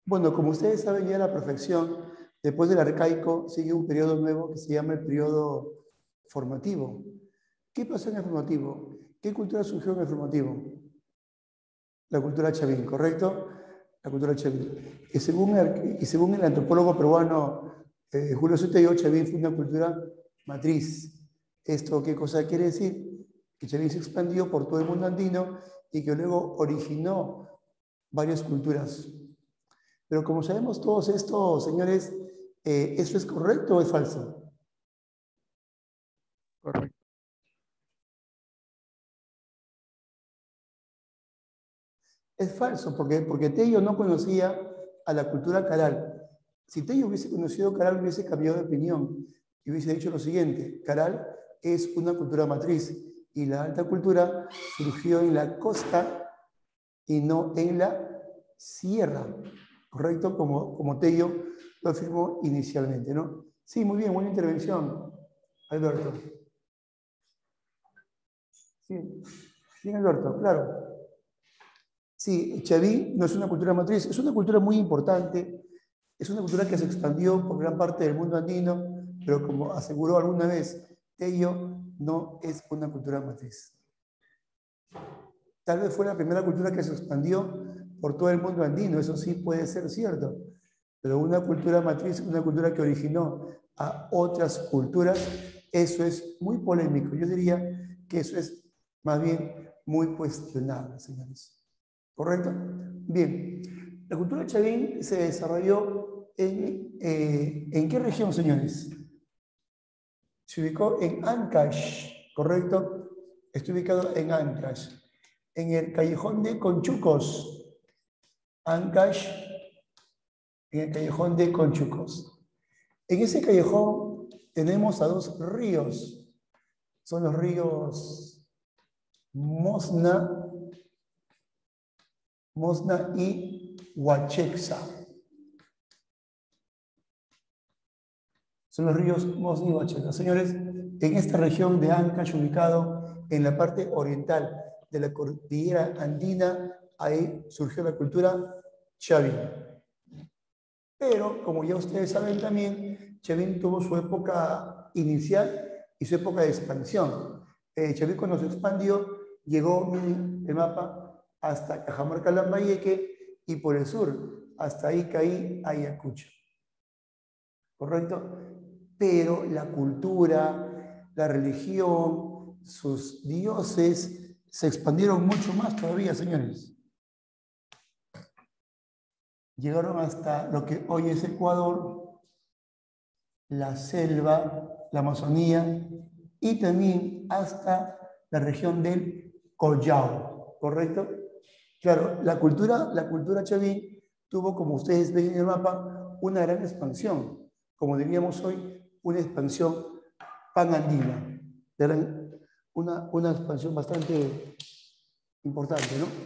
Bueno, como ustedes saben ya a la perfección, después del arcaico sigue un periodo nuevo que se llama el periodo formativo. ¿Qué pasó en el formativo? ¿Qué cultura surgió en el formativo? La cultura chavín, ¿correcto? La cultura chavín. Y según el antropólogo peruano Julio Sotello, Chavín fue una cultura matriz. ¿Esto qué cosa quiere decir? Que Chavín se expandió por todo el mundo andino y que luego originó varias culturas. Pero como sabemos todos estos, señores, ¿eso es correcto o es falso? Correcto. Es falso, porque Tello no conocía a la cultura Caral. Si Tello hubiese conocido Caral, hubiese cambiado de opinión y hubiese dicho lo siguiente: Caral es una cultura matriz y la alta cultura surgió en la costa y no en la sierra, ¿correcto? Como Tello lo afirmó inicialmente, ¿no? Sí, muy bien, buena intervención, Alberto. Sí, bien, Alberto, claro. Sí, Chaví no es una cultura matriz, es una cultura muy importante, es una cultura que se expandió por gran parte del mundo andino, pero como aseguró alguna vez Tello, no es una cultura matriz. Tal vez fue la primera cultura que se expandió por todo el mundo andino, eso sí puede ser cierto, pero una cultura matriz, una cultura que originó a otras culturas, eso es muy polémico. Yo diría que eso es más bien muy cuestionable, señores. ¿Correcto? Bien. La cultura chavín se desarrolló ¿en qué región, señores? Se ubicó en Ancash, ¿correcto? Está ubicado en Ancash, en el callejón de Conchucos. Ancash, en el callejón de Conchucos. En ese callejón tenemos a dos ríos. Son los ríos Mosna y Huachexa. Son los ríos Mosna y Huacheca. Señores, en esta región de Ancash, ubicado en la parte oriental de la cordillera andina, ahí surgió la cultura chavín. Pero, como ya ustedes saben también, Chavín tuvo su época inicial y su época de expansión. Chavín cuando se expandió, llegó, miren el mapa, hasta Cajamarca, Lambayeque y por el sur, hasta Icaí, Ayacucho. ¿Correcto? Pero la cultura, la religión, sus dioses se expandieron mucho más todavía, señores. Llegaron hasta lo que hoy es Ecuador, la selva, la Amazonía y también hasta la región del Collao, ¿correcto? Claro, la cultura chavín tuvo, como ustedes ven en el mapa, una gran expansión, como diríamos hoy, una expansión panandina, una expansión bastante importante, ¿no?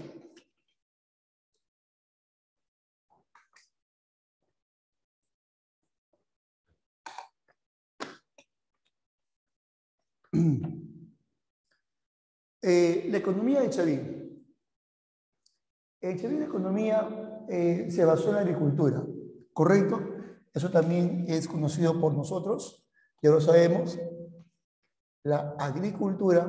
La economía de Chavín. En Chavín la economía se basó en la agricultura, ¿correcto? Eso también es conocido por nosotros, ya lo sabemos. La agricultura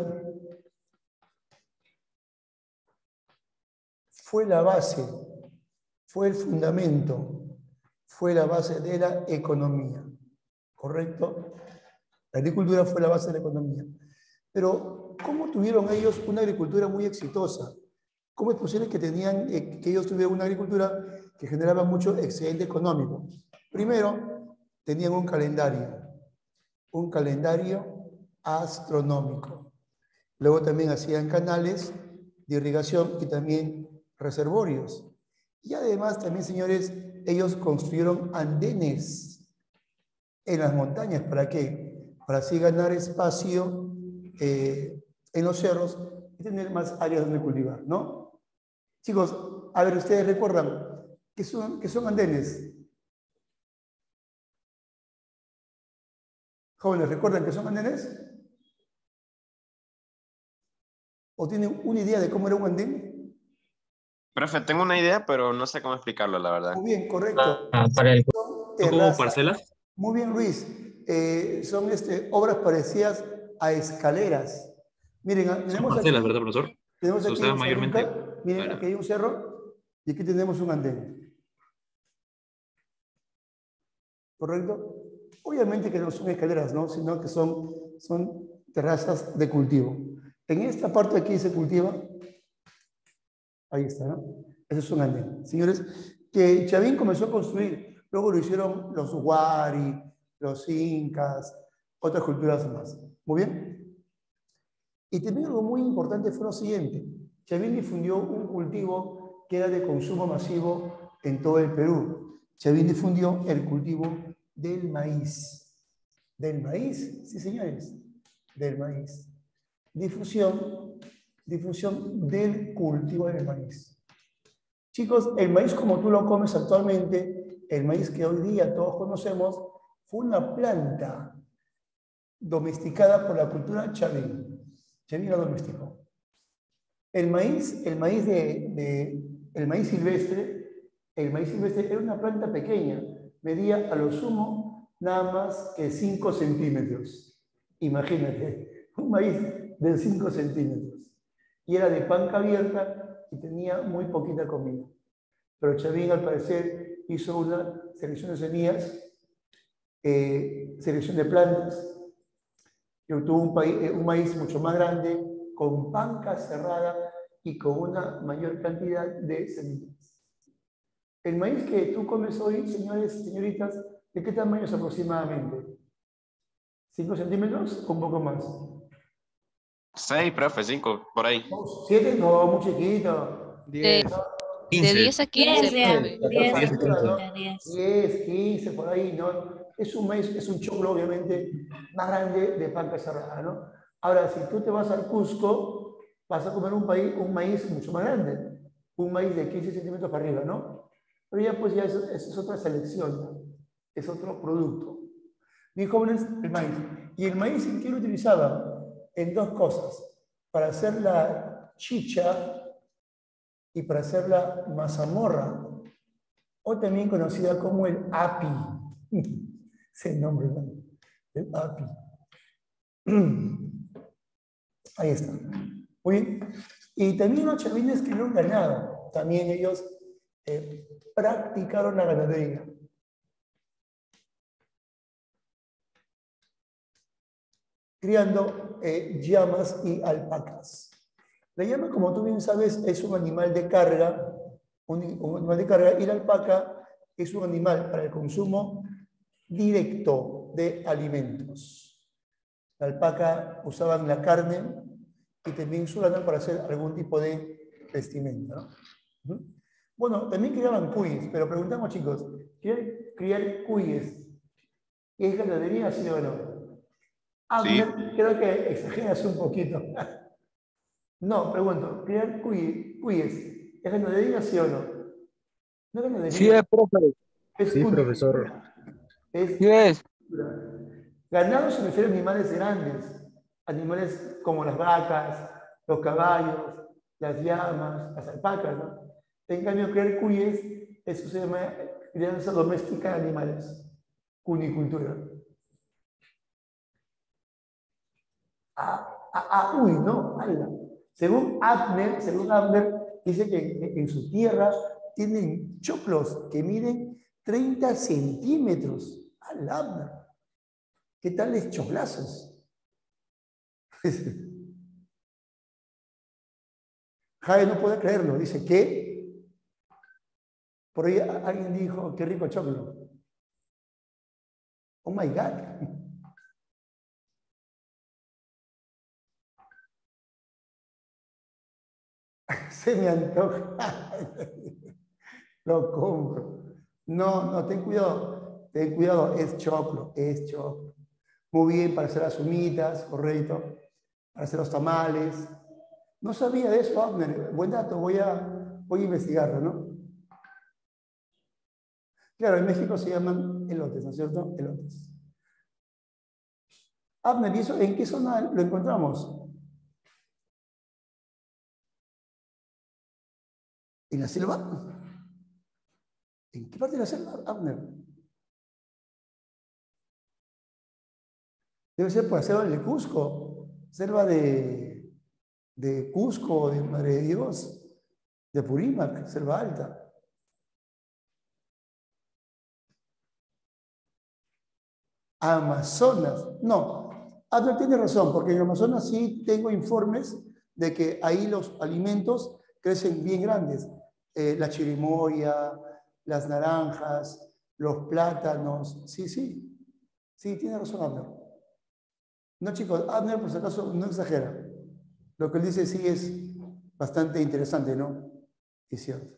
fue la base, fue el fundamento, fue la base de la economía, ¿correcto? La agricultura fue la base de la economía. Pero, ¿cómo tuvieron ellos una agricultura muy exitosa? ¿Cómo es posible que ellos tuvieran una agricultura que generaba mucho excedente económico? Primero, tenían un calendario astronómico. Luego también hacían canales de irrigación y también reservorios. Y además también, señores, ellos construyeron andenes en las montañas. ¿Para qué? Para así ganar espacio en los cerros y tener más áreas donde cultivar, ¿no? Chicos, a ver, ustedes recuerdan que son andenes. Jóvenes, ¿recuerdan que son andenes? ¿O tienen una idea de cómo era un andén? Profe, tengo una idea, pero no sé cómo explicarlo, la verdad. Muy bien, correcto. Para el Son como terrazas. parcelas. Muy bien, Luis. Son obras parecidas a escaleras. Miren, Son tenemos parcelas, aquí, ¿verdad, profesor? tenemos Se aquí usaban un mayormente cerrito. Miren, aquí para... hay un cerro y aquí tenemos un andén. ¿Correcto? Obviamente que no son escaleras, ¿no? Sino que son terrazas de cultivo. En esta parte aquí se cultiva, ahí está, ¿no? Ese es un andén. Señores, que Chavín comenzó a construir, luego lo hicieron los Wari, los Incas, otras culturas más. ¿Muy bien? Y también algo muy importante fue lo siguiente. Chavín difundió un cultivo que era de consumo masivo en todo el Perú. Chavín difundió el cultivo del maíz. ¿Del maíz? Sí, señores. Del maíz. Difusión del cultivo del maíz. Chicos, el maíz como tú lo comes actualmente, el maíz que hoy día todos conocemos, fue una planta domesticada por la cultura Chavín. Chavín la domesticó. El maíz el maíz silvestre era una planta pequeña, medía a lo sumo nada más que 5 centímetros. Imagínate, un maíz de 5 centímetros. Y era de panca abierta y tenía muy poquita comida. Pero Chavín, al parecer, hizo una selección de semillas, selección de plantas, y obtuvo un maíz mucho más grande, con panca cerrada y con una mayor cantidad de semillas. El maíz que tú comes hoy, señores, señoritas, ¿de qué tamaño es aproximadamente? ¿5 centímetros o un poco más? 6, profe, 5, por ahí. ¿7? No, muy chiquito. De, 10. de 15. 10 a 10, 15, profe. 10, 10 a 15. ¿no? 10. 10, 15, por ahí, ¿no? Es un maíz, es un choclo, obviamente, más grande de panca cerrada, ¿no? Ahora, si tú te vas al Cusco, vas a comer un maíz mucho más grande, un maíz de 15 centímetros para arriba, ¿no? Pero ya, pues, ya es otra selección, ¿no? Es otro producto. Mis jóvenes, el maíz. ¿Y el maíz en qué lo utilizaban? En dos cosas. Para hacer la chicha y para hacer la mazamorra, o también conocida como el api. Ese nombre, ¿no? El api. Ahí está. Muy bien. Y también los chavines criaron ganado. También ellos practicaron la ganadería. Criando llamas y alpacas. La llama, como tú bien sabes, es un animal de carga, un animal de carga, y la alpaca es un animal para el consumo directo de alimentos. La alpaca usaban la carne y también su lana para hacer algún tipo de vestimenta, ¿no? Bueno, también criaban cuyes, pero preguntamos, chicos, ¿criar cuyes es ganadería, sí o no? Sí. Abner, creo que exageras un poquito. No, pregunto, ¿criar cuyes es ganadería, sí o no? No es Sí ganadería, es, profe. es Sí, profesor. cunicultura. Es Sí es. cunicultura. Ganado se refiere a animales grandes, animales como las vacas, los caballos, las llamas, las alpacas, ¿no? En cambio, criar cuyes, eso se llama crianza doméstica de animales, cunicultura. Uy, no, ala. Según Abner, dice que en su tierra tienen choclos que miden 30 centímetros. Al Abner. ¿Qué tales choclazos? Jaime no puede creerlo. Dice, ¿qué? Por ahí alguien dijo, qué rico choclo. Oh my God. Se me antoja. Lo compro. No, no, ten cuidado. Ten cuidado, es choclo, es choclo. Muy bien para hacer las humitas, correcto. Para hacer los tamales. No sabía de eso, Abner. Buen dato, voy a investigarlo, ¿no? Claro, en México se llaman elotes, ¿no es cierto? Elotes. Abner, ¿y eso en qué zona lo encontramos? ¿En la selva? ¿En qué parte de la selva, Abner? Debe ser por la selva de Cusco, selva de Cusco, de Madre de Dios, de Apurímac, selva alta. Amazonas. No, Abner tiene razón, porque en Amazonas sí tengo informes de que ahí los alimentos crecen bien grandes. La chirimoya, las naranjas, los plátanos. Sí, sí. Sí, tiene razón Abner. No, chicos, Abner por si acaso no exagera. Lo que él dice sí es bastante interesante, ¿no? Es cierto.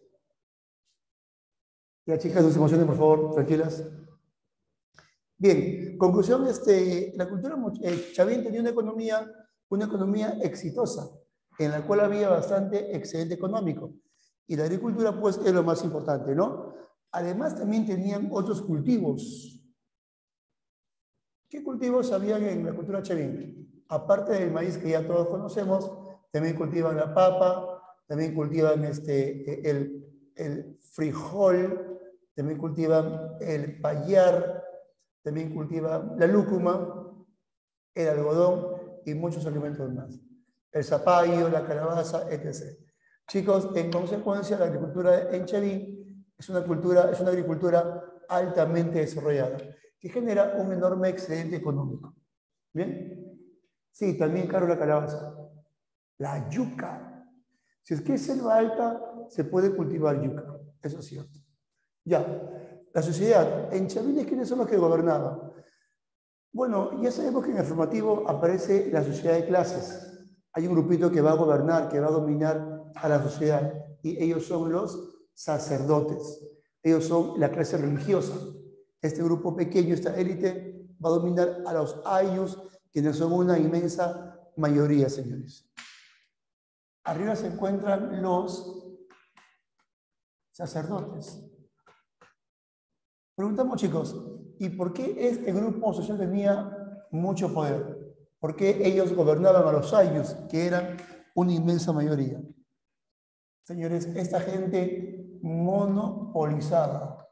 Ya, chicas, no se emocionen, por favor, tranquilas. Bien, conclusión, la cultura chavín tenía una economía exitosa, en la cual había bastante excedente económico. Y la agricultura, pues, es lo más importante, ¿no? Además, también tenían otros cultivos. ¿Qué cultivos habían en la cultura chavín? Aparte del maíz que ya todos conocemos, también cultivan la papa, también cultivan el frijol, también cultivan el payar, también cultivan la lúcuma, el algodón y muchos alimentos más. El zapallo, la calabaza, etc. Chicos, en consecuencia, la agricultura en Chavín es una agricultura altamente desarrollada, que genera un enorme excedente económico. ¿Bien? Sí, también caro la calabaza. La yuca. Si es que es selva alta, se puede cultivar yuca. Eso es cierto. Ya, la sociedad. En Chavín, ¿quiénes son los que gobernaban? Bueno, ya sabemos que en el formativo aparece la sociedad de clases. Hay un grupito que va a gobernar, que va a dominar a la sociedad. Y ellos son los sacerdotes. Ellos son la clase religiosa. Este grupo pequeño, esta élite, va a dominar a los ayllus, quienes son una inmensa mayoría, señores. Arriba se encuentran los sacerdotes. Preguntamos, chicos, ¿y por qué este grupo social tenía mucho poder? ¿Por qué ellos gobernaban a los ayllus, que eran una inmensa mayoría? Señores, esta gente monopolizaba.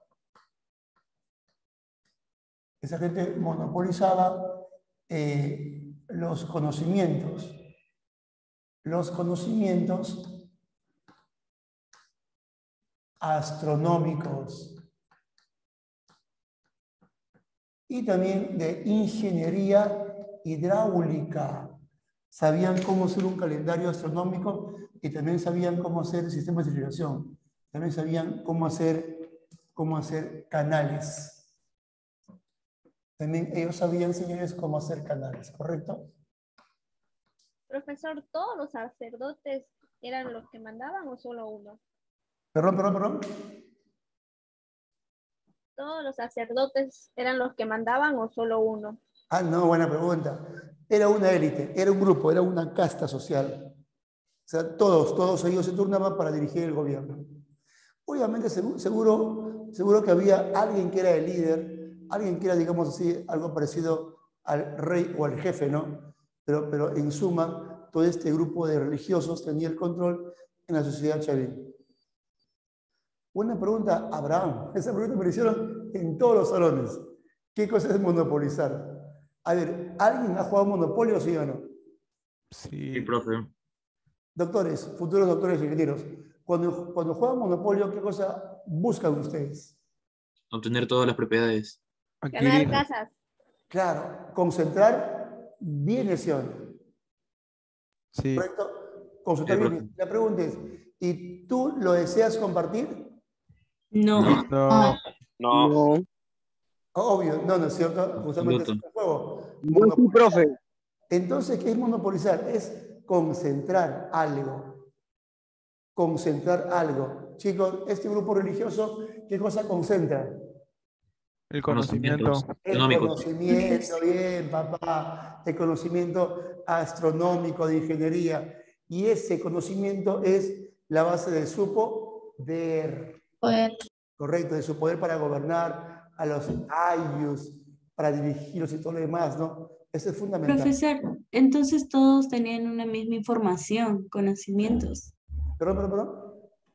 Esa gente monopolizaba los conocimientos. Los conocimientos astronómicos y también de ingeniería hidráulica. Sabían cómo hacer un calendario astronómico y también sabían cómo hacer sistemas de irrigación. También sabían cómo hacer canales. También ellos sabían, señores, cómo hacer canales, ¿correcto? Profesor, ¿todos los sacerdotes eran los que mandaban o solo uno? Perdón. ¿Todos los sacerdotes eran los que mandaban o solo uno? Ah, no, buena pregunta. Era una élite, era un grupo, era una casta social. O sea, todos ellos se turnaban para dirigir el gobierno. Obviamente, seguro que había alguien que era el líder, alguien que era, digamos así, algo parecido al rey o al jefe, ¿no? Pero en suma, todo este grupo de religiosos tenía el control en la sociedad chavín. Buena pregunta, Abraham. Esa pregunta me la hicieron en todos los salones. ¿Qué cosa es monopolizar? A ver, ¿alguien ha jugado Monopolio, sí o no? Sí. Sí, profe. Doctores, futuros doctores y ingenieros, cuando juegan Monopolio, ¿qué cosa buscan ustedes? Obtener todas las propiedades. Ganar Adquirir. casas. Claro, concentrar bienes, ¿sí o no? Sí. ¿Correcto? Concentrar Sí, bienes. La pregunta es, ¿y tú lo deseas compartir? No. No. No. Obvio, no es cierto. Justamente es Absoluto. un juego. Yo sí, profe. Entonces, ¿qué es monopolizar? Es concentrar algo. Concentrar algo. Chicos, este grupo religioso, ¿qué cosa concentra? El conocimiento. Conocimientos El económicos. conocimiento, bien, papá. El conocimiento astronómico de ingeniería. Y ese conocimiento es la base de su poder. Correcto, de su poder para gobernar a los ayllus, para dirigirlos y todo lo demás, ¿no? Eso es fundamental. Profesor, entonces todos tenían una misma información, conocimientos. Perdón.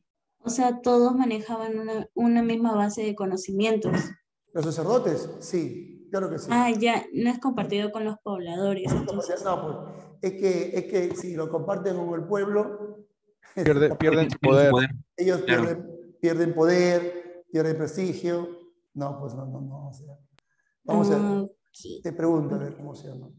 o sea, todos manejaban una misma base de conocimientos. ¿Los sacerdotes? Sí, claro que sí. Ah, ya, no es compartido con los pobladores, entonces. No, pues es que si lo comparten con el pueblo, Pierden su Pierde su poder. poder. ellos Claro. pierden poder, pierden prestigio. No, pues no. O sea, vamos a ver. Ok. Te pregunto, a ver cómo se llama.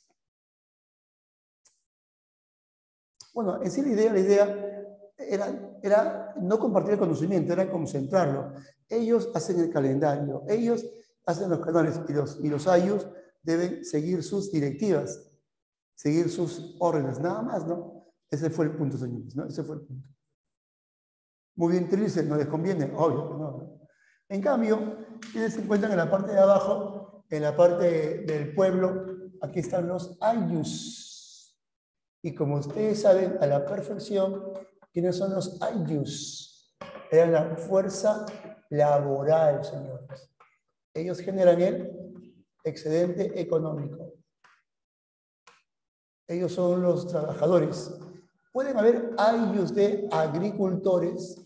Bueno, en sí la idea era no compartir el conocimiento, era concentrarlo. Ellos hacen el calendario, ellos hacen los canales y los ayus deben seguir sus directivas, seguir sus órdenes, nada más, ¿no? Ese fue el punto, señores, ¿no? Ese fue el punto. Muy bien, Trilce, no les conviene, obvio que no. En cambio, quienes se encuentran en la parte de abajo, en la parte del pueblo, aquí están los ayus. Y como ustedes saben a la perfección, ¿quiénes son los ayus? Eran la fuerza laboral, señores. Ellos generan el excedente económico. Ellos son los trabajadores. Pueden haber ayus de agricultores.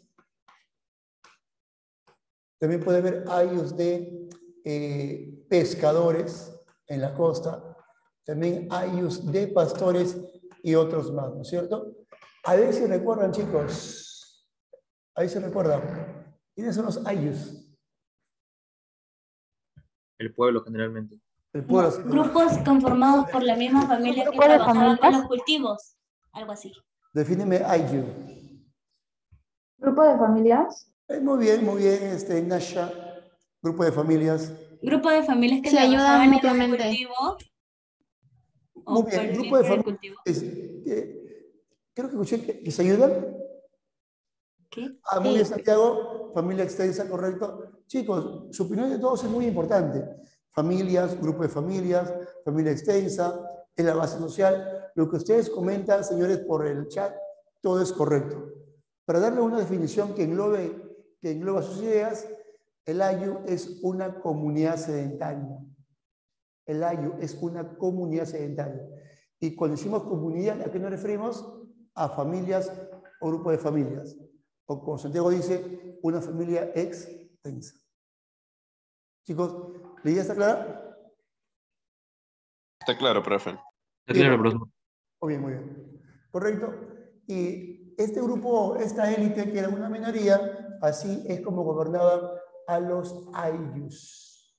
También puede haber ayus de pescadores en la costa. También ayus de pastores y otros más, ¿no es cierto? A ver si recuerdan, chicos. A ver si recuerdan. ¿Quiénes son los ayus? El pueblo generalmente. El pueblo. No, grupos conformados por la misma familia que trabajaba con los cultivos, algo así. Defíneme ayu. ¿Grupo de familias? Muy bien, Nasha. Grupo de familias. Grupo de familias que Se ayudan trabajaban en el mutuamente. cultivo. Muy bien, grupo de familias. Creo que escuché que se ayudan. ¿Qué? Ah, muy bien, Santiago. Familia extensa, correcto. Chicos, su opinión de todos es muy importante. Familias, grupo de familias, familia extensa, es la base social. Lo que ustedes comentan, señores, por el chat, todo es correcto. Para darle una definición que engloba sus ideas, el ayu es una comunidad sedentaria. El ayu es una comunidad sedentaria. Y cuando decimos comunidad, ¿a qué nos referimos? A familias o grupo de familias. O como Santiago dice, una familia extensa. Chicos, ¿la idea está clara? Está claro, profe. Está Bien. claro, profe. Muy bien. Correcto. Y este grupo, esta élite, que era una minoría, así es como gobernaban a los ayllus.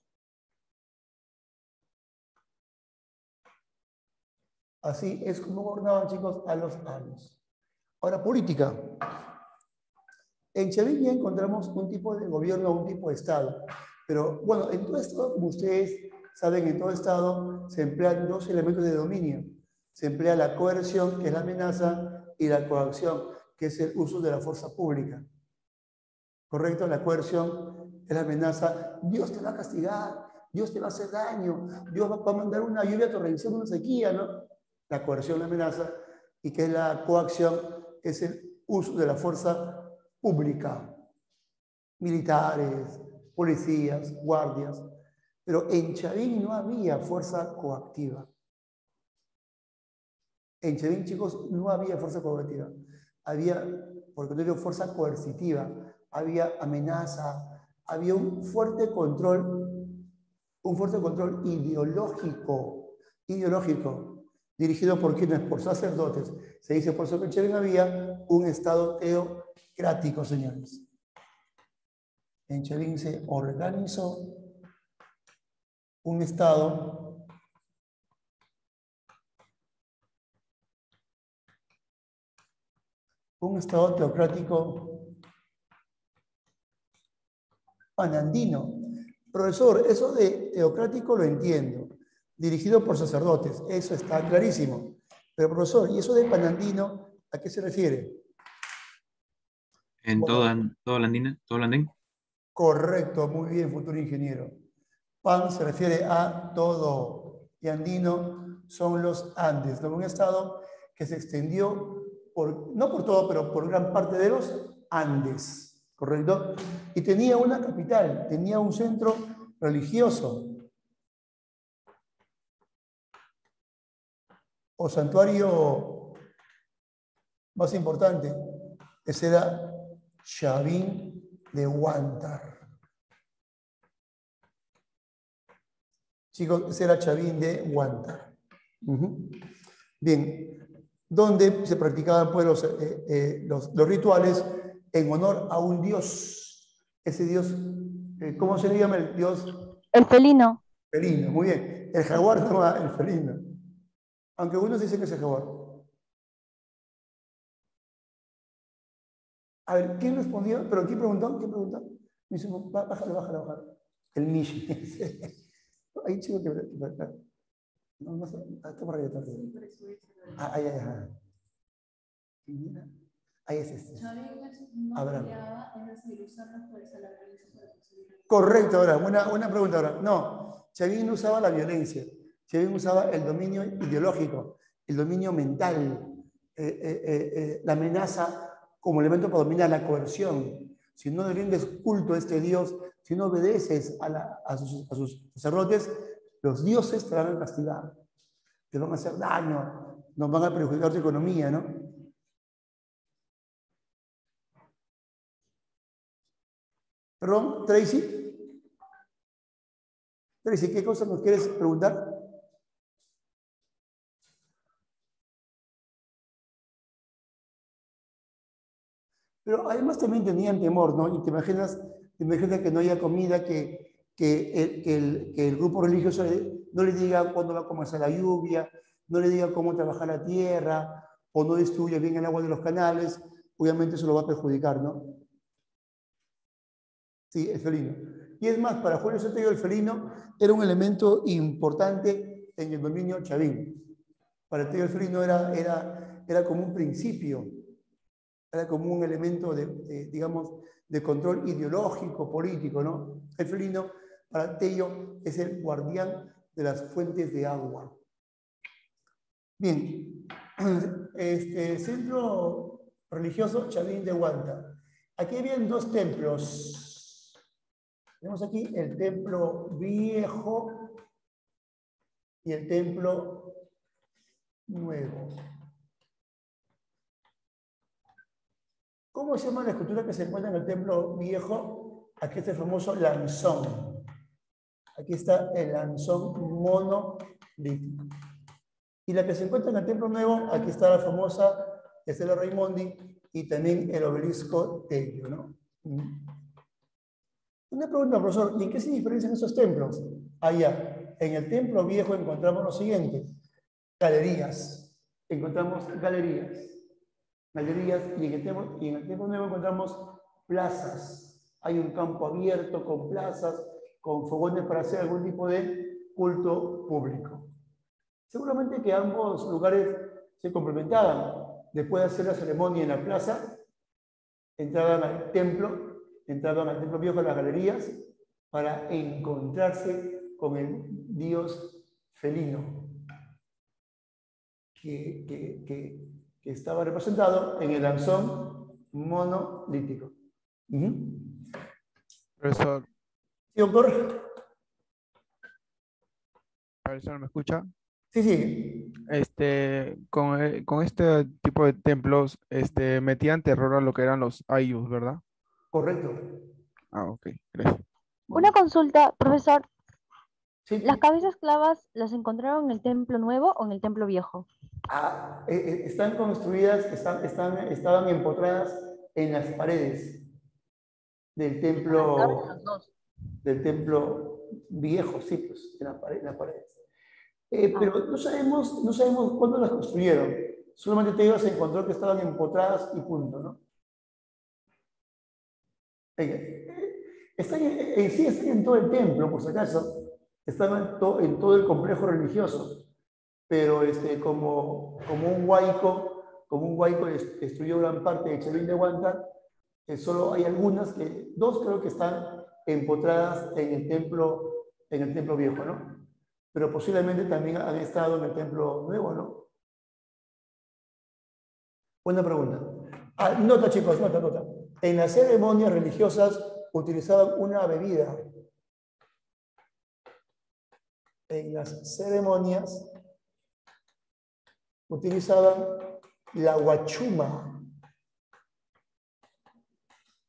Así es como gobernaban, chicos, a los ayllus. Ahora, política. En Chavín ya encontramos un tipo de gobierno, un tipo de Estado. Pero, bueno, en todo esto, como ustedes saben, en todo Estado se emplean dos elementos de dominio. Se emplea la coerción, que es la amenaza, y la coacción, que es el uso de la fuerza pública. ¿Correcto? La coerción es la amenaza. Dios te va a castigar, Dios te va a hacer daño, Dios va a mandar una lluvia torrencial, una sequía, ¿no? La coerción, la amenaza, y que es la coacción, es el uso de la fuerza pública. Militares, policías, guardias. Pero en Chavín no había fuerza coactiva. En Chavín, chicos, no había fuerza coactiva. Había, por el contrario, fuerza coercitiva. Había amenaza. Había un fuerte control ideológico, dirigido por quienes, por sacerdotes. Se dice por eso que en Chavín había un estado teocrático, señores. En Chavín se organizó un estado teocrático panandino. Profesor, eso de teocrático lo entiendo, dirigido por sacerdotes, eso está clarísimo. Pero profesor, ¿y eso de panandino a qué se refiere? ¿En Bueno, todo Landín? correcto, muy bien, futuro ingeniero. Pan se refiere a todo y andino son los Andes, ¿no? Un estado que se extendió no por todo, pero por gran parte de los Andes, ¿correcto? Y tenía una capital, tenía un centro religioso o santuario más importante. Ese era Chavín de Huántar. Chicos, ese era Chavín de Huántar. Bien, donde se practicaban pues, los rituales en honor a un dios. Ese dios, ¿cómo se le llama el dios? El felino. Felino, muy bien. El jaguar se llama el felino. Aunque algunos dicen que es el jaguar. A ver, ¿quién respondió? ¿Pero quién preguntó? ¿Quién preguntó? Me dice, bájalo. El Michi. Ahí chico que... No sé, está por arriba, está por arriba. Ahí. Ahí es este. Abraham. Correcto, ahora, buena pregunta ahora. No, Chavín no usaba la violencia. Chavín usaba el dominio ideológico, el dominio mental, la amenaza como elemento para dominar la coerción. Si no le rindes culto a este Dios, si no obedeces a sus sacerdotes, los dioses te van a castigar, te van a hacer daño, nos van a perjudicar tu economía, ¿no? Perdón, Tracy. Tracy, ¿qué cosa nos quieres preguntar? Pero además también tenían temor, ¿no? Y te imaginas que no haya comida, que el grupo religioso no le diga cuándo va a comenzar la lluvia, no le diga cómo trabajar la tierra, o no distribuye bien el agua de los canales. Obviamente eso lo va a perjudicar, ¿no? Sí, el felino. Y es más, para Julio César el felino era un elemento importante en el dominio chavín. Para el felino era como un principio, era como un elemento digamos, de control ideológico, político, ¿no? El felino, para Tello, es el guardián de las fuentes de agua. Bien, centro religioso Chavín de Huántar. Aquí habían dos templos. Tenemos aquí el templo viejo y el templo nuevo. ¿Cómo se llama la escultura que se encuentra en el templo viejo? Aquí está el famoso lanzón. Aquí está el lanzón monolítico. Y la que se encuentra en el templo nuevo, aquí está la famosa Estela Raimondi y también el obelisco Tello, ¿no? Una pregunta, profesor, ¿y en qué se diferencian esos templos? Allá, en el templo viejo encontramos lo siguiente: galerías. Encontramos galerías. Y en el templo nuevo encontramos plazas. Hay un campo abierto con plazas, con fogones para hacer algún tipo de culto público. Seguramente que ambos lugares se complementaban. Después de hacer la ceremonia en la plaza, entraban al templo viejo, a las galerías, para encontrarse con el dios felino, que estaba representado en el lanzón monolítico. Profesor. ¿Sí, doctor? ¿Profesor, me escucha? Sí. Con este tipo de templos, metían terror a lo que eran los ayllus, ¿verdad? Correcto. Ah, ok, gracias. Una consulta, profesor. Sí. ¿Las cabezas clavas las encontraron en el templo nuevo o en el templo viejo? Están construidas, estaban empotradas en las paredes del templo viejo, sí, pues, en las paredes. Pero no sabemos cuándo las construyeron. Solamente Tello se encontró que estaban empotradas y punto, ¿no? Están en todo el templo, por si acaso. Están en todo el complejo religioso. Pero como un huaico destruyó gran parte de Chavín de Huántar, solo hay dos creo que están empotradas en el templo viejo, ¿no? Pero posiblemente también han estado en el templo nuevo, ¿no? Buena pregunta. Nota, chicos, nota. En las ceremonias religiosas utilizaban una bebida. En las ceremonias utilizaban la huachuma.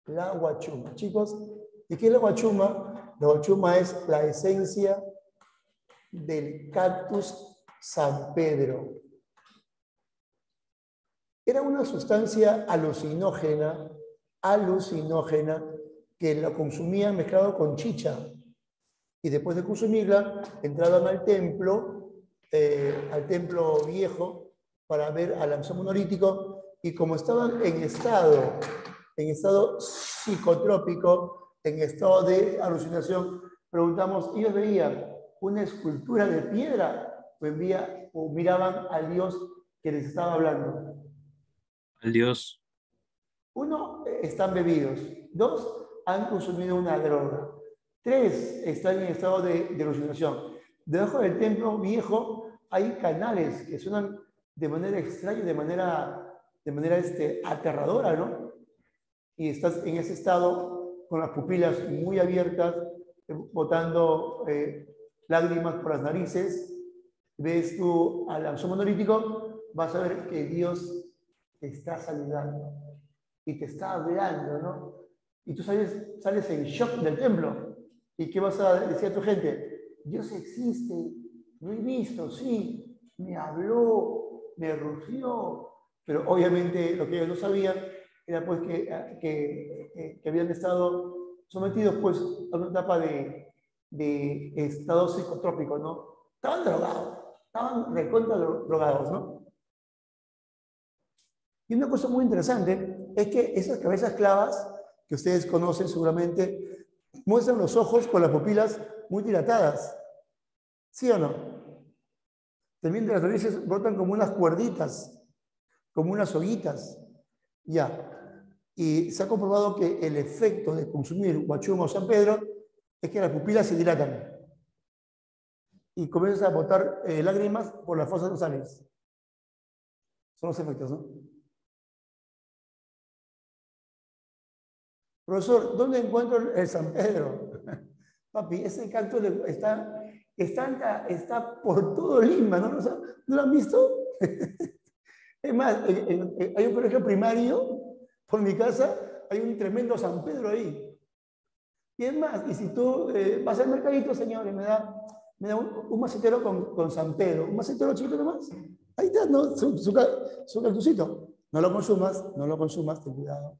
La huachuma. Chicos, ¿y qué es la huachuma? La huachuma es la esencia del cactus San Pedro. Era una sustancia alucinógena que la consumían mezclado con chicha. Y después de consumirla, entraban al templo viejo, para ver al Ansón monolítico, y como estaban en estado psicotrópico, en estado de alucinación, preguntamos, ¿ellos veían una escultura de piedra o miraban al Dios que les estaba hablando? Al Dios. 1, están bebidos. 2, han consumido una droga. 3, están en estado de alucinación. Debajo del templo viejo hay canales que suenan de manera extraña, de manera aterradora, ¿no? Y estás en ese estado con las pupilas muy abiertas, botando lágrimas por las narices. Ves tú al Ansón monolítico, vas a ver que Dios te está saludando y te está hablando, ¿no? Y tú sales en shock del templo. ¿Y qué vas a decir a tu gente? Dios existe, lo he visto, sí, me habló, me rugió. Pero obviamente lo que ellos no sabían era pues que habían estado sometidos pues a una etapa de estado psicotrópico, ¿no? Estaban drogados, estaban recontra drogados, ¿no? Y una cosa muy interesante es que esas cabezas clavas, que ustedes conocen seguramente, muestran los ojos con las pupilas muy dilatadas. ¿Sí o no? También de las narices brotan como unas cuerditas, como unas hoguitas. Ya. Y se ha comprobado que el efecto de consumir huachuma o San Pedro es que las pupilas se dilatan y comienzas a botar lágrimas por las fosas nasales. Son los efectos, ¿no? Profesor, ¿dónde encuentro el San Pedro? Papi, ese cactus está por todo Lima, ¿no? O sea, ¿no lo han visto? Es más, hay un colegio primario por mi casa, hay un tremendo San Pedro ahí. Y es más, y si tú vas al mercadito, señor, y me da un macetero con San Pedro, un macetero chiquito nomás, ahí está, ¿no? Su cactusito. No lo consumas, ten cuidado.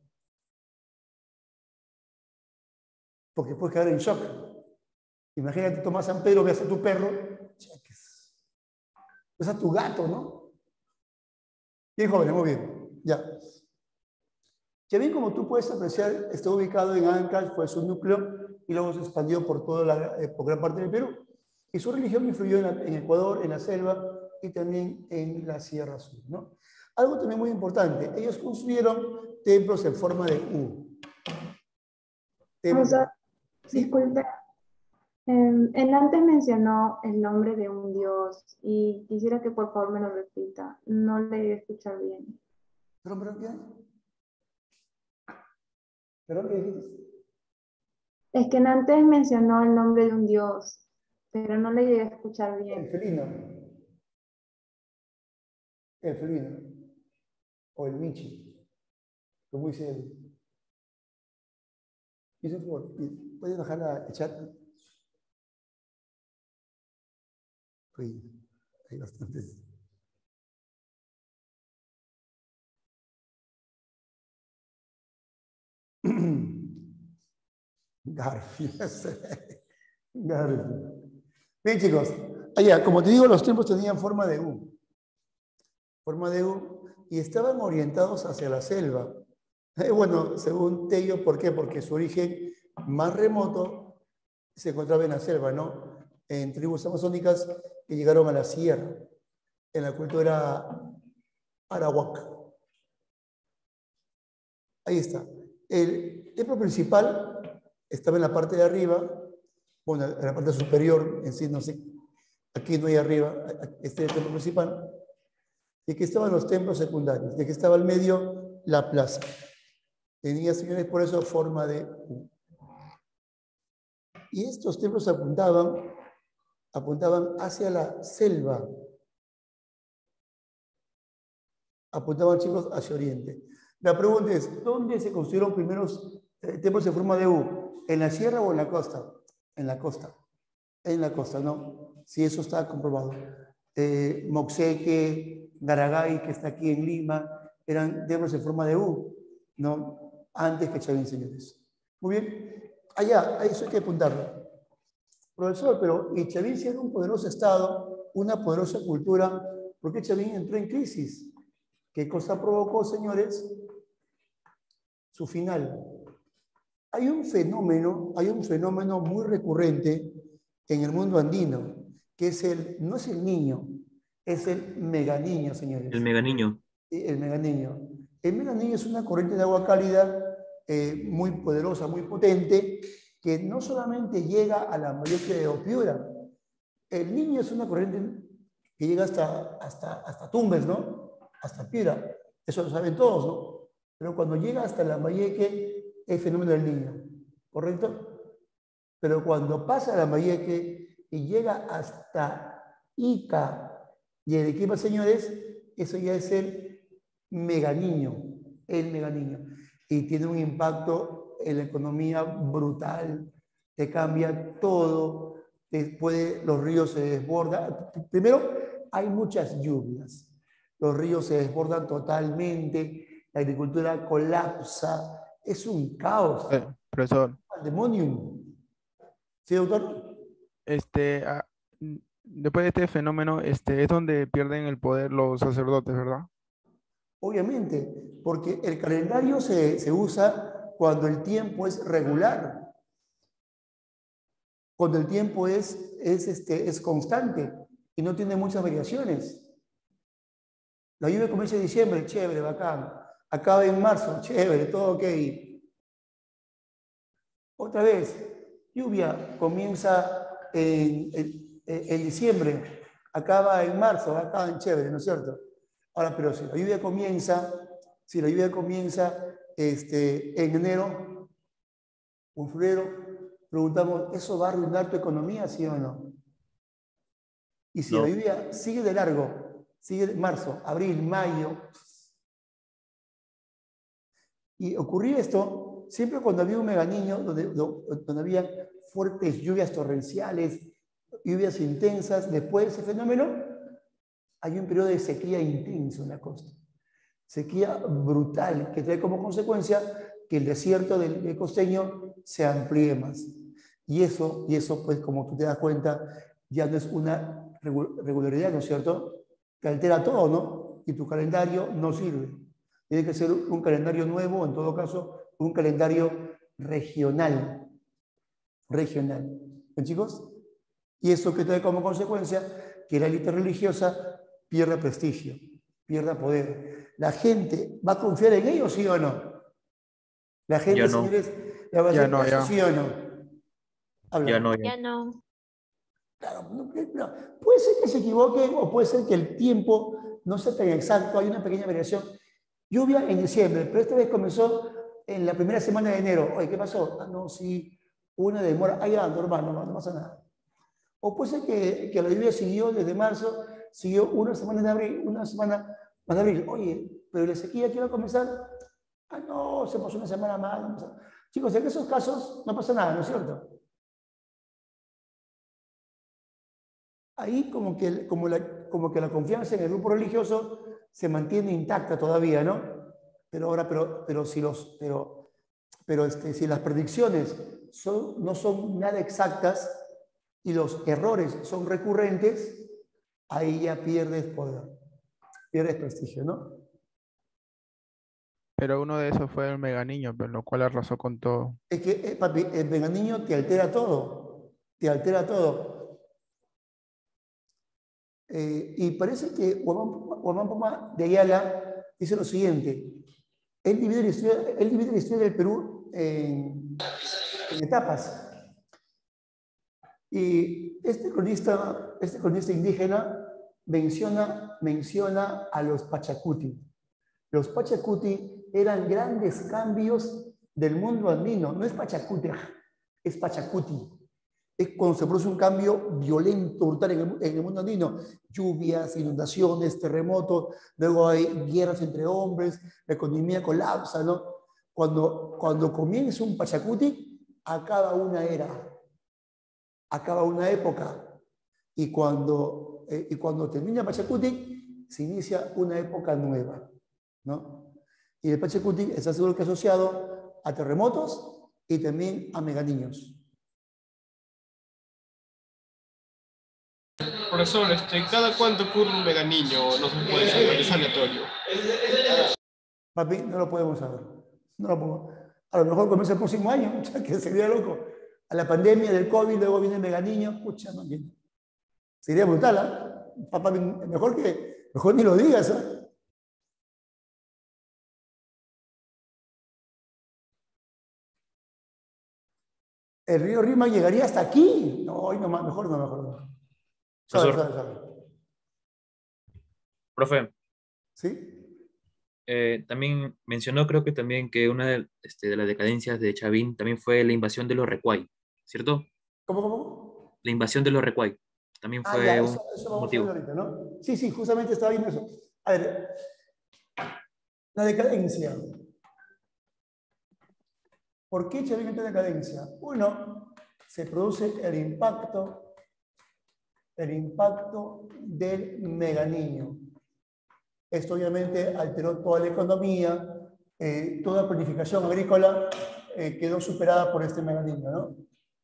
Porque puedes quedar en shock. Imagínate, tomas San Pedro, ves a tu perro, cheques. Ves a tu gato, ¿no? Bien, jóvenes, muy bien. Ya. Ya bien, como tú puedes apreciar, está ubicado en Ancash, fue su núcleo, y luego se expandió por gran parte del Perú. Y su religión influyó en Ecuador, en la selva y también en la Sierra Sur, ¿no? Algo también muy importante, ellos construyeron templos en forma de U. Profesor, ¿Sí? disculpe. Él antes mencionó el nombre de un dios y quisiera que por favor me lo repita. No le escuché bien. ¿Pero qué? ¿Pero qué dijiste? Es que antes mencionó el nombre de un dios, pero no le llegué a escuchar bien. El felino. El felino. O el michi. Como dice él. Y por favor, ¿puedes bajar el chat? Uy, hay bastantes. Garfias. Bien, chicos. Allá, como te digo, los templos tenían forma de U. Forma de U y estaban orientados hacia la selva. Bueno, según Tello, ¿por qué? Porque su origen más remoto se encontraba en la selva, ¿no? En tribus amazónicas que llegaron a la sierra, en la cultura arawak. Ahí está. El templo principal estaba en la parte de arriba, bueno, en la parte superior, en sí, no sé, aquí no hay arriba, este es el templo principal, y aquí estaban los templos secundarios, y aquí estaba al medio la plaza. Tenía, señores, por eso forma de U. Y estos templos apuntaban hacia la selva. Apuntaban, chicos, hacia oriente. La pregunta es, ¿dónde se construyeron primeros El templo se forma de U. ¿En la sierra o en la costa? En la costa. En la costa, ¿no? Sí, eso está comprobado. Moxeque, Garagay, que está aquí en Lima, eran templos en forma de U, ¿no? Antes que Chavín, señores. Muy bien. Allá, eso hay que apuntarlo. Profesor, pero y Chavín siendo un poderoso Estado, una poderosa cultura, ¿por qué Chavín entró en crisis? ¿Qué cosa provocó, señores? Su final. Hay un fenómeno muy recurrente en el mundo andino, que es no es el niño, es el meganiño, señores. El meganiño. El meganiño. El meganiño es una corriente de agua cálida muy poderosa, muy potente, que no solamente llega a la Lambayeque de Opiura. El niño es una corriente que llega hasta Tumbes, ¿no? Hasta Piura. Eso lo saben todos, ¿no? Pero cuando llega hasta la Lambayeque, es el fenómeno del niño, ¿correcto? Pero cuando pasa a la Lambayeque y llega hasta Ica y Arequipa, señores, eso ya es el meganiño, y tiene un impacto en la economía brutal, te cambia todo, después los ríos se desbordan. Primero, hay muchas lluvias, los ríos se desbordan totalmente, la agricultura colapsa, es un caos. Profesor. Pandemonium. ¿Sí, doctor? Después de este fenómeno, es donde pierden el poder los sacerdotes, ¿verdad? Obviamente, porque el calendario se usa cuando el tiempo es regular, cuando el tiempo es constante y no tiene muchas variaciones. La lluvia comienza en diciembre, chévere, bacán. Acaba en marzo, chévere, todo ok. Otra vez, lluvia comienza en diciembre, acaba en marzo, acaba en chévere, ¿no es cierto? Ahora, pero si la lluvia comienza en enero o en febrero, preguntamos, ¿eso va a arruinar tu economía, sí o no? Y si No. la lluvia sigue de largo, sigue de marzo, abril, mayo, y ocurría esto siempre cuando había un meganiño, donde había fuertes lluvias torrenciales, lluvias intensas, después de ese fenómeno, hay un periodo de sequía intenso en la costa. Sequía brutal, que trae como consecuencia que el desierto del costeño se amplíe más. Y eso, pues, como tú te das cuenta, ya no es una regularidad, ¿no es cierto? Que altera todo, ¿no? Y tu calendario no sirve. Tiene que ser un calendario nuevo, en todo caso, un calendario regional. Regional. ¿Ven, chicos? Y eso que trae como consecuencia que la élite religiosa pierda prestigio, pierda poder. ¿La gente va a confiar en ellos, sí o no? La gente, Ya no. señores, ¿le va a Ya hacer no, caso, ya. sí o no? Habla. Ya no, Ya no. Claro, puede ser que se equivoquen o puede ser que el tiempo no sea tan exacto, hay una pequeña variación. Lluvia en diciembre, pero esta vez comenzó en la primera semana de enero. Oye, ¿qué pasó? Ah, no, sí, hubo una demora. Ah, ya, normal, no pasa nada. O puede ser que la lluvia siguió desde marzo, siguió una semana de abril, una semana más de abril. Oye, pero la sequía que iba a comenzar, ah, no, se pasó una semana más. No pasa. Chicos, en esos casos no pasa nada, ¿no es cierto? Ahí como que la confianza en el grupo religioso se mantiene intacta todavía, ¿no? Pero si las predicciones no son nada exactas y los errores son recurrentes, ahí ya pierdes poder, pierdes prestigio, ¿no? Pero uno de esos fue el meganiño, pero lo cual arrasó con todo. Es que, papi, el meganiño te altera todo, te altera todo. Y parece que Guamán Poma de Ayala dice lo siguiente: él divide la historia del Perú en etapas. Y este cronista indígena menciona a los Pachacuti. Los Pachacuti eran grandes cambios del mundo andino. No es Pachacuti, es Pachacuti. Es cuando se produce un cambio violento, brutal en el mundo andino. Lluvias, inundaciones, terremotos, luego hay guerras entre hombres, la economía colapsa, ¿no? Cuando comienza un Pachacutic, acaba una era, acaba una época. Y cuando termina Pachacutic, se inicia una época nueva, ¿no? Y el Pachacutic está seguro que asociado a terremotos y también a meganiños. Profesor, ¿cada cuánto ocurre un meganiño? No se puede saber, es aleatorio. Papi, no lo podemos saber. No lo podemos. A lo mejor comienza el próximo año, que sería loco. A la pandemia del COVID, luego viene el meganiño, escucha, no entiendo. Sería brutal, ¿eh? Papá, mejor ni lo digas, ¿eh? El río Rima llegaría hasta aquí. No, hoy no más, mejor no. Sabe. Profe. ¿Sí? También mencionó, creo que también que una de las decadencias de Chavín también fue la invasión de los Recuay, ¿cierto? ¿Cómo? La invasión de los Recuay también fue ya, un eso vamos motivo. a ver ahorita, ¿no? Sí, justamente estaba viendo eso. A ver, la decadencia. ¿Por qué Chavín entró en decadencia? Uno, se produce el impacto del meganiño. Esto obviamente alteró toda la economía, toda planificación agrícola quedó superada por este meganiño, ¿no?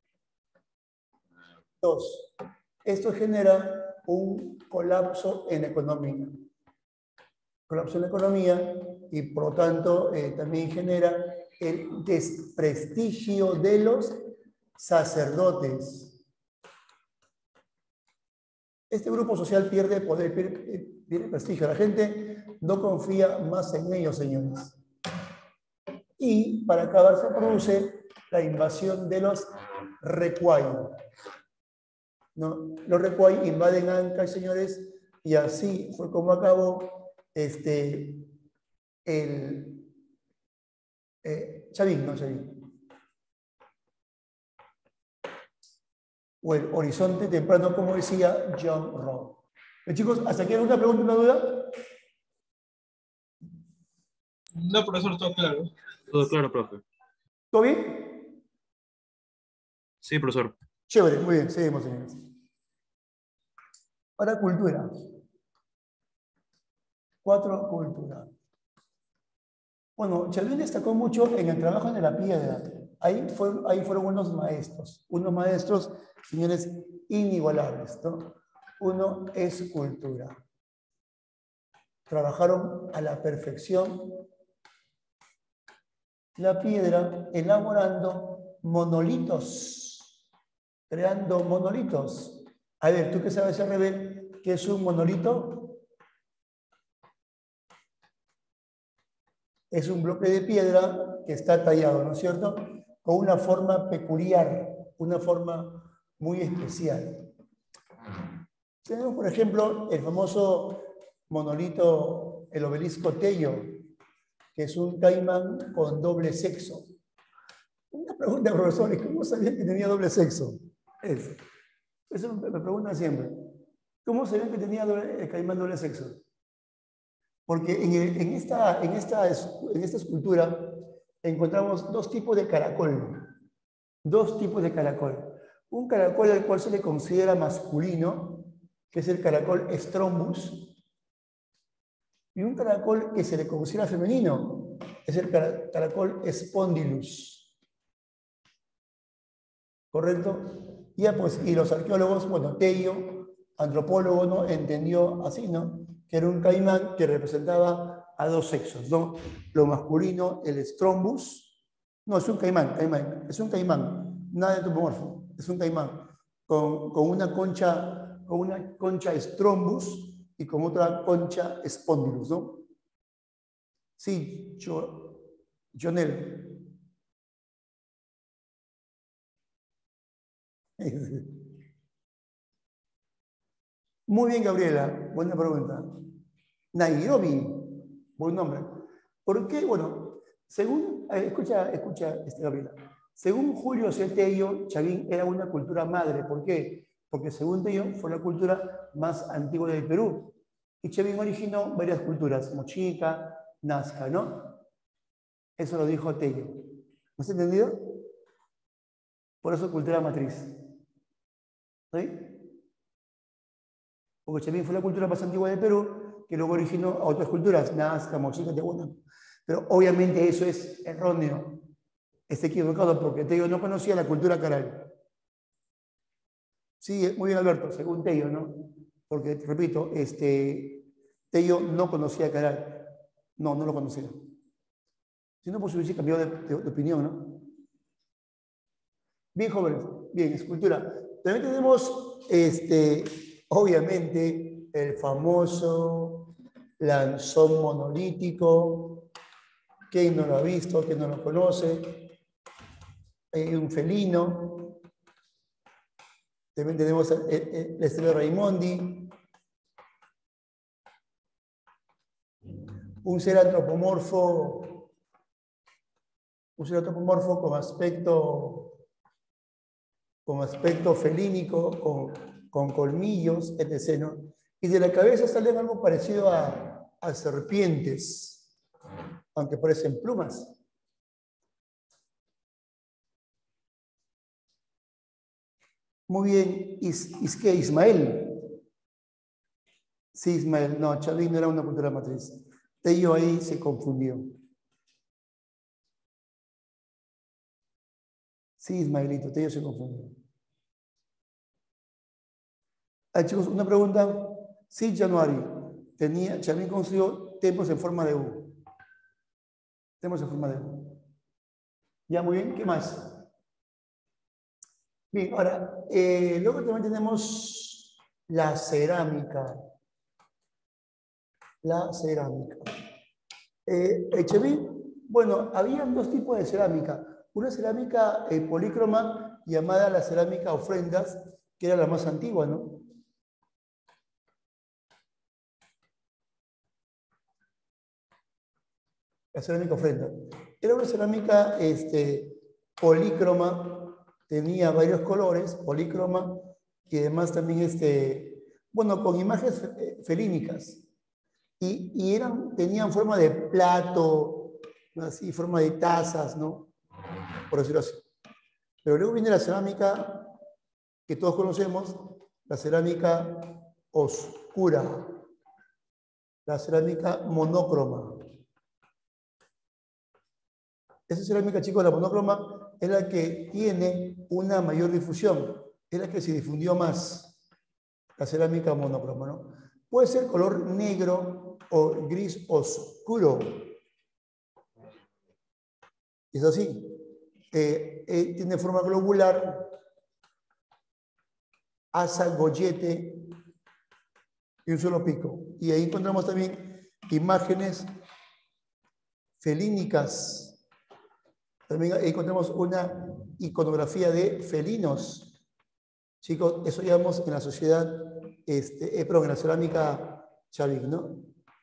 Dos, esto genera un colapso en la economía. Colapso en la economía y por lo tanto también genera el desprestigio de los sacerdotes. Este grupo social pierde poder, pierde prestigio. La gente no confía más en ellos, señores. Y para acabar se produce la invasión de los Recuay. ¿No? Los Recuay invaden Ancash, señores, y así fue como acabó Chavín. O el horizonte temprano, como decía John Rowe. Chicos, ¿hasta aquí alguna pregunta, una duda? No, profesor, todo claro. Todo claro, profe. ¿Todo bien? Sí, profesor. Chévere, muy bien, seguimos, señores. Ahora, cultura. 4, cultura. Bueno, Chavín destacó mucho en el trabajo de la piedra. Ahí fueron unos maestros, señores, inigualables, ¿no? Uno es cultura. Trabajaron a la perfección la piedra, elaborando monolitos, creando monolitos. A ver, ¿tú qué sabes, RB? ¿Qué es un monolito? Es un bloque de piedra que está tallado, ¿no es cierto? Con una forma peculiar, una forma muy especial. Tenemos, por ejemplo, el famoso monolito, el obelisco Tello, que es un caimán con doble sexo. Una pregunta, profesores, ¿cómo sabían que tenía doble sexo? Eso me preguntan siempre. ¿Cómo sabían que tenía el caimán doble sexo? Porque en esta escultura encontramos dos tipos de caracol. Dos tipos de caracol. Un caracol al cual se le considera masculino, que es el caracol Strombus, y un caracol que se le considera femenino, es el caracol Spondylus. ¿Correcto? Y los arqueólogos, bueno, Tello, antropólogo, ¿no? Entendió así, ¿no? Que era un caimán que representaba a dos sexos, ¿no? Lo masculino, el Strombus. No, es un caimán, nada antropomorfo, es un caimán con una concha Strombus y con otra concha Spondylus, ¿no? Sí, Jonel. Muy bien, Gabriela, buena pregunta. Nairobi, buen nombre. ¿Por qué? Bueno, según, escucha, Gabriela. Según Julio C. Tello, Chavín era una cultura madre. ¿Por qué? Porque según Tello fue la cultura más antigua del Perú. Y Chavín originó varias culturas, Mochica, Nazca, ¿no? Eso lo dijo Tello. ¿No se ha entendido? Por eso cultura matriz. ¿Sí? Porque Chavín fue la cultura más antigua de Perú, que luego originó a otras culturas, Nazca, Mochica, Tiahuanaco. Pero obviamente eso es erróneo, está equivocado, porque Tello no conocía la cultura caral. Sí, muy bien, Alberto, según Tello, ¿no? Porque, repito, Tello no conocía caral. No, no lo conocía. Si no, pues hubiese cambiado de opinión, ¿no? Bien, jóvenes. Bien, escultura. También tenemos, obviamente, el famoso lanzón monolítico. ¿Quién no lo ha visto? ¿Quién no lo conoce? Hay un felino. También tenemos la estrella de Raimondi. Un ser antropomorfo con aspecto felínico, con colmillos, etc., ¿no? Y de la cabeza salen algo parecido a serpientes, aunque parecen plumas. Muy bien, ¿qué? Ismael. Sí, Ismael. No, Chavín no era una cultura matriz. Tello ahí se confundió. Sí, Ismaelito, Tello se confundió. Chicos, una pregunta. Sí, Januari. Chavín construyó templos en forma de U. Templos en forma de U. Ya, muy bien. ¿Qué más? Bien, ahora, luego también tenemos la cerámica. La cerámica. Chavín, bueno, había dos tipos de cerámica. Una cerámica polícroma llamada la cerámica ofrendas, que era la más antigua, ¿no? La cerámica ofrenda. Era una cerámica polícroma, tenía varios colores, polícroma, y además también, bueno, con imágenes felínicas. Y tenían forma de plato, así, forma de tazas, ¿no? Por decirlo así. Pero luego viene la cerámica que todos conocemos, la cerámica oscura, la cerámica monócroma. Esa cerámica, chicos, la monócroma, es la que tiene una mayor difusión, es la que se difundió más, la cerámica monócroma, ¿no? Puede ser color negro o gris oscuro. Es así. Tiene forma globular, asa, gollete y un solo pico. Y ahí encontramos también imágenes felínicas. También ahí encontramos una iconografía de felinos. Chicos, eso llevamos en la sociedad, perdón, en la cerámica Chavín, ¿no?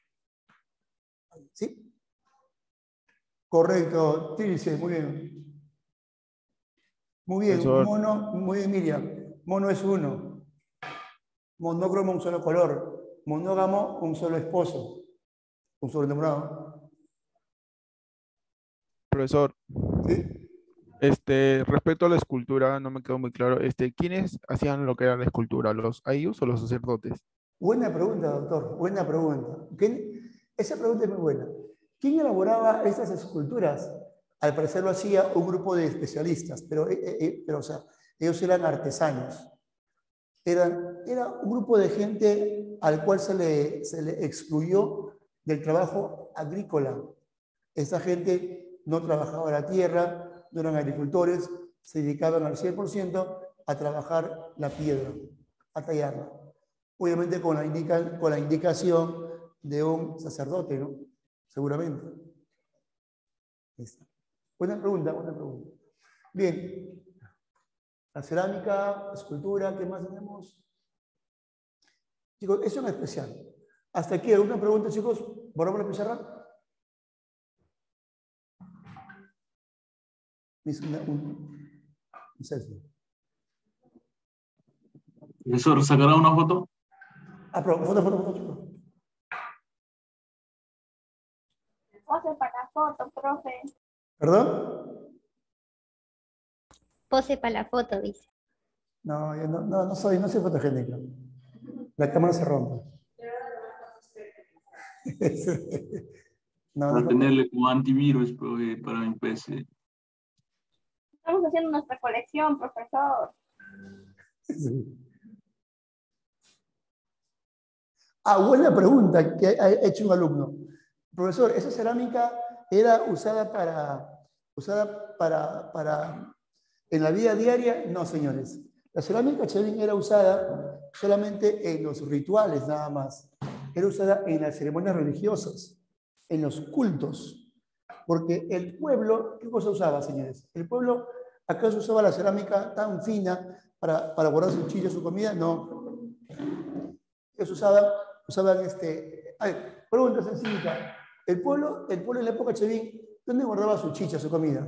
¿Sí? Correcto, Tilce, muy bien. Muy bien, Profesor. mono, muy bien, Miriam. Mono es uno. Monócromo, un solo color. Monógamo, un solo esposo. Un solo enamorado. Profesor, ¿Sí? respecto a la escultura, no me quedó muy claro. ¿Quiénes hacían lo que era la escultura? ¿Los ayllus o los sacerdotes? Buena pregunta, doctor. Buena pregunta. Esa pregunta es muy buena. ¿Quién elaboraba estas esculturas? Al parecer lo hacía un grupo de especialistas, pero o sea, ellos eran artesanos. Era un grupo de gente al cual se le excluyó del trabajo agrícola. Esa gente no trabajaba la tierra, no eran agricultores, se dedicaban al 100% a trabajar la piedra, a tallarla. Obviamente con la indicación de un sacerdote, ¿no? Seguramente. Buena pregunta, buena pregunta. Bien. La cerámica, escultura, ¿qué más tenemos? Chicos, eso es especial. Hasta aquí, ¿alguna pregunta, chicos? ¿Borramos la pizarra? Profesor, ¿sacará una foto? Foto, chicos. Pose para la foto, profe. ¿Perdón? Pose para la foto, dice. No, yo no soy fotogénico. La cámara se rompe. No, Para no. tenerle como antivirus para mi PC. Estamos haciendo nuestra colección, profesor. Sí. Buena pregunta que ha hecho un alumno. Profesor, ¿esa cerámica era usada para en la vida diaria? No, señores. La cerámica Chavín era usada solamente en los rituales nada más. Era usada en las ceremonias religiosas, en los cultos. Porque el pueblo, ¿qué cosa usaba, señores? El pueblo, ¿acaso usaba la cerámica tan fina para guardar su chilla, su comida? No. Ellos usaban pregunta sencillita. El pueblo en la época Chavín, ¿dónde guardaba su chicha, su comida?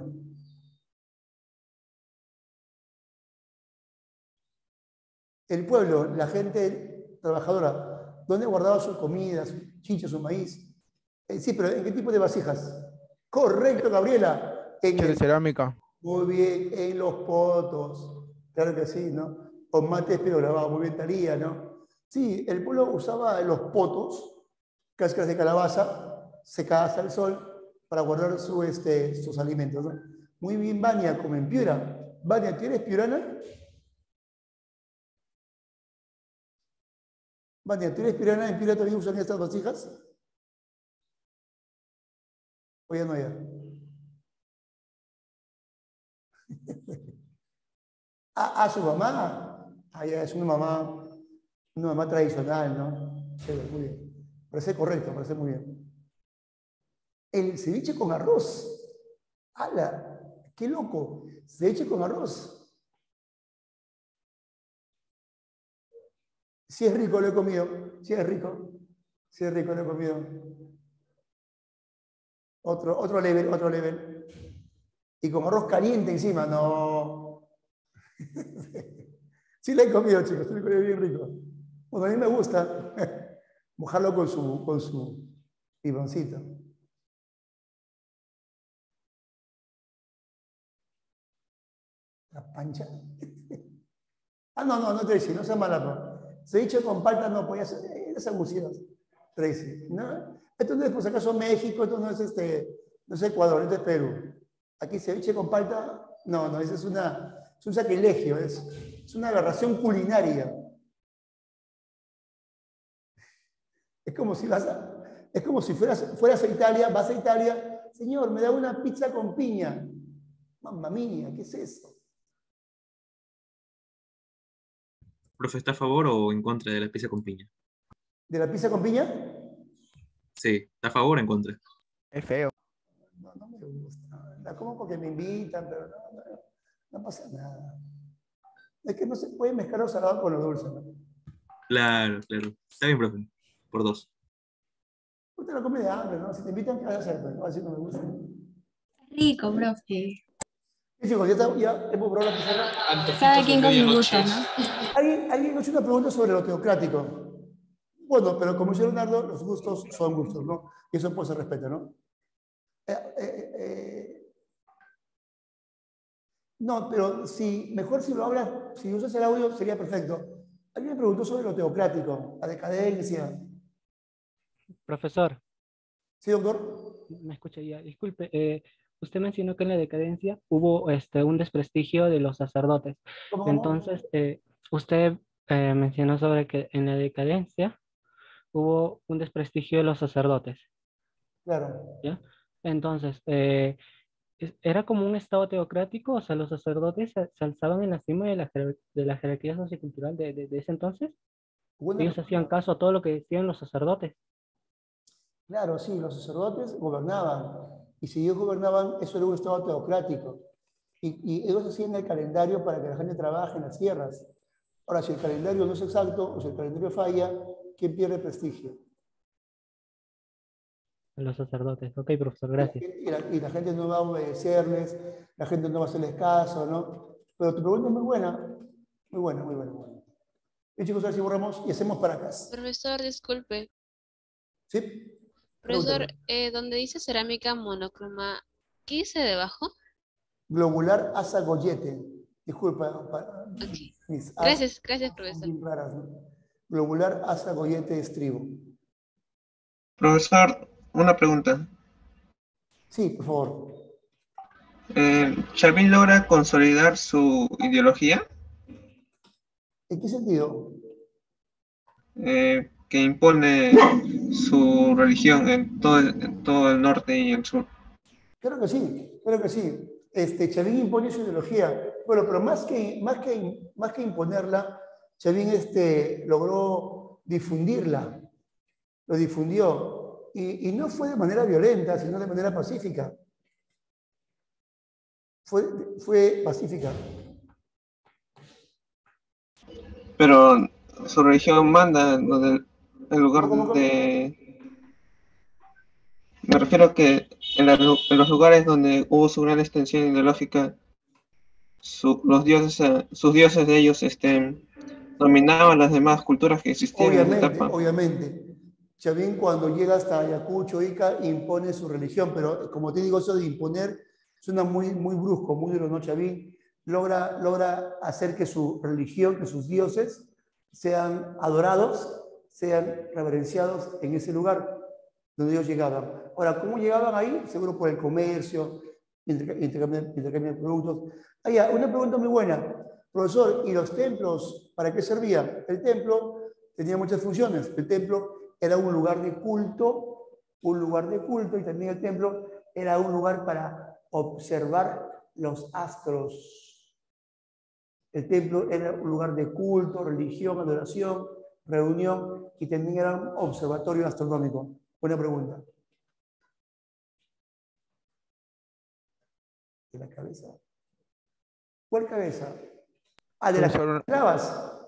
El pueblo, la gente trabajadora, ¿dónde guardaba su comida, su chicha, su maíz? Sí, pero ¿en qué tipo de vasijas? Correcto, Gabriela. De cerámica. Muy bien, en los potos. Claro que sí, ¿no? Con mates, pero grabado, muy bien Talía, ¿no? Sí, el pueblo usaba los potos, cáscaras de calabaza, secadas al sol, para guardar sus alimentos, ¿no? Muy bien, Vania, como en Piura. Vania, ¿tienes piurana? Vania, ¿tienes piurana? ¿En Piura también usan estas vasijas? ¿O ya no ya? Su mamá. Ya es una mamá tradicional, ¿no? Sí, muy bien. Parece correcto, parece muy bien. El ceviche con arroz. ¡Hala! ¡Qué loco! Ceviche con arroz. Sí es rico, lo he comido. Sí es rico. Sí es rico, lo he comido. Otro level. Y con arroz caliente encima, no. Sí la he comido, chicos, sí la he comido bien rico. Bueno, a mí me gusta mojarlo con su limoncito. La pancha. No, Tracy, no sea mala. Ceviche con palta no podía ser, esas abusidas, Tracy. ¿No? Esto no es por si acaso México, esto no es Ecuador, esto es Perú. Aquí ceviche con palta, no, eso es un sacrilegio, es una aberración culinaria. Es como si fueras a Italia, vas a Italia, señor, me da una pizza con piña. Mamma mía, ¿qué es eso? Profe, ¿está a favor o en contra de la pizza con piña? ¿De la pizza con piña? Sí, ¿está a favor o en contra? Es feo. No me gusta. La como porque me invitan, pero no pasa nada. Es que no se puede mezclar lo salado con lo dulce, ¿no? Claro. Está bien, profe. Por 2. Usted lo come de hambre, ¿no? Si te invitan, ¿qué vas a hacer? Pero así no me gusta. Rico, profe. Y chicos, ya hemos probado la pizarra. Cada quien con su gusto, ¿no? ¿Alguien nos hizo una pregunta sobre lo teocrático? Bueno, pero como dice Leonardo, los gustos son gustos, ¿no? Y eso pues se respeta, ¿no? No, pero mejor si lo hablas, si usas el audio, sería perfecto. Alguien me preguntó sobre lo teocrático, la decadencia. Profesor. Sí, doctor. Me escucha ya. Disculpe, usted mencionó que en la decadencia hubo un desprestigio de los sacerdotes. ¿Cómo? Entonces, usted mencionó sobre que en la decadencia hubo un desprestigio de los sacerdotes. Claro. ¿Ya? Entonces, ¿era como un estado teocrático? O sea, los sacerdotes se alzaban en la cima de la jerarquía sociocultural de ese entonces. Ellos hacían caso a todo lo que decían los sacerdotes. Claro, sí, los sacerdotes gobernaban. Y si ellos gobernaban, eso era un estado teocrático. Y ellos hacían el calendario para que la gente trabaje en las tierras. Ahora, si el calendario no es exacto, o si el calendario falla, ¿quién pierde prestigio? Los sacerdotes. Ok, profesor, gracias. Y la gente no va a obedecerles, la gente no va a hacerles caso, ¿no? Pero tu pregunta es muy buena. Muy buena. Y chicos, ahora sí borramos y hacemos para acá. Profesor, disculpe. ¿Sí? Profesor, donde dice cerámica monocroma, ¿Qué dice debajo? Globular azagoyete. Disculpa, mis as Gracias, son profesor. bien raras, ¿no? Globular azagoyete estribo. Profesor, una pregunta. Sí, por favor. ¿Chavín logra consolidar su ideología? ¿En qué sentido? Que impone su religión en todo el norte y el sur. Creo que sí, creo que sí. Chavín impone su ideología. Bueno, pero más que imponerla, Chavín logró difundirla. Lo difundió. Y no fue de manera violenta, sino de manera pacífica. Fue pacífica. Pero su religión manda en lugar de... Me refiero a que en los lugares donde hubo su gran extensión ideológica, sus dioses de ellos dominaban las demás culturas que existían en esa etapa. Obviamente. Chavín cuando llega hasta Ayacucho, Ica, impone su religión, pero como te digo, eso de imponer suena muy, muy brusco, muy duro, ¿no? Chavín logra hacer que su religión, que sus dioses sean adorados, sean reverenciados en ese lugar donde ellos llegaban. Ahora, ¿cómo llegaban ahí? Seguro por el comercio, intercambio de productos. Una pregunta muy buena. Profesor, ¿y los templos para qué servían? El templo tenía muchas funciones. El templo era un lugar de culto, y también el templo era un lugar para observar los astros. El templo era un lugar de culto, religión, adoración, reunión, y también era un observatorio astronómico. Buena pregunta. ¿De la cabeza? ¿Cuál cabeza? Ah, de las esclavas.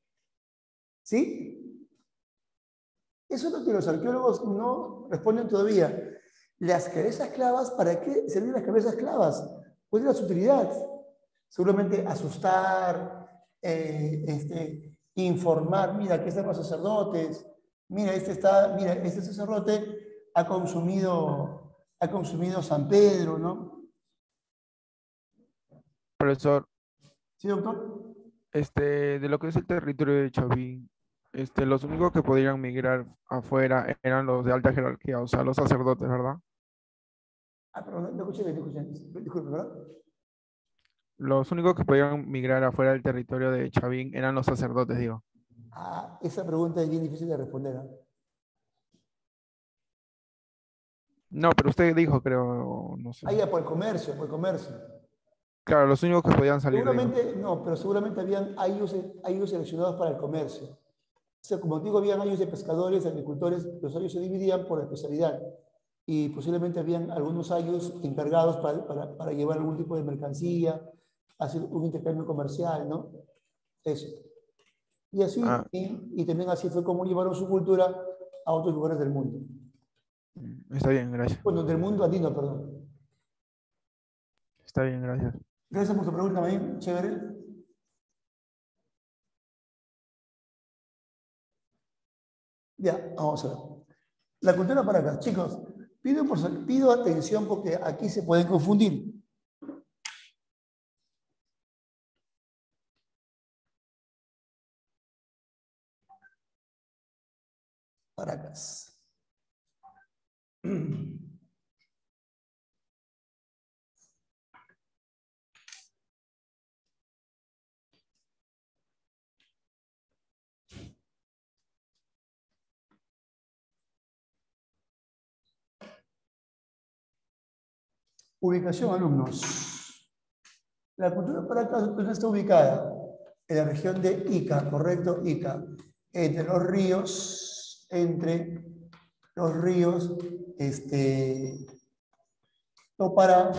¿Sí? Eso es lo que los arqueólogos no responden todavía. Las cabezas clavas, ¿para qué servían las cabezas clavas? ¿Cuál era su utilidad? Seguramente asustar, informar, mira, aquí están los sacerdotes, mira, este sacerdote ha consumido San Pedro, ¿no? Profesor. Sí, doctor. De lo que es el territorio de Chavín, los únicos que podían migrar afuera eran los de alta jerarquía, o sea, los sacerdotes, ¿verdad? Ah, perdón, no escuché, disculpe, ¿verdad? Los únicos que podían migrar afuera del territorio de Chavín eran los sacerdotes, digo. Ah, esa pregunta es bien difícil de responder, ¿eh? No, pero usted dijo, creo, no sé. Ah, ya, por el comercio. Claro, los únicos que podían salir. Seguramente, no, pero seguramente habían ayllus seleccionados para el comercio. O sea, como digo, habían ayllus de pescadores, agricultores, los ayllus se dividían por especialidad. Y posiblemente habían algunos ayllus encargados para llevar algún tipo de mercancía, hacer un intercambio comercial, ¿no? Eso. Y así, y también así fue como llevaron su cultura a otros lugares del mundo. Está bien, gracias. Bueno, del mundo andino, perdón. Está bien, gracias. Gracias por tu pregunta, Maín. Chévere. Ya, vamos a ver. La cultura para acá. Chicos, pido atención porque aquí se pueden confundir. Paracas. Ubicación, alumnos. La cultura Paracas, ¿dónde está ubicada? En la región de Ica, ¿correcto? Ica. Entre los ríos, Topará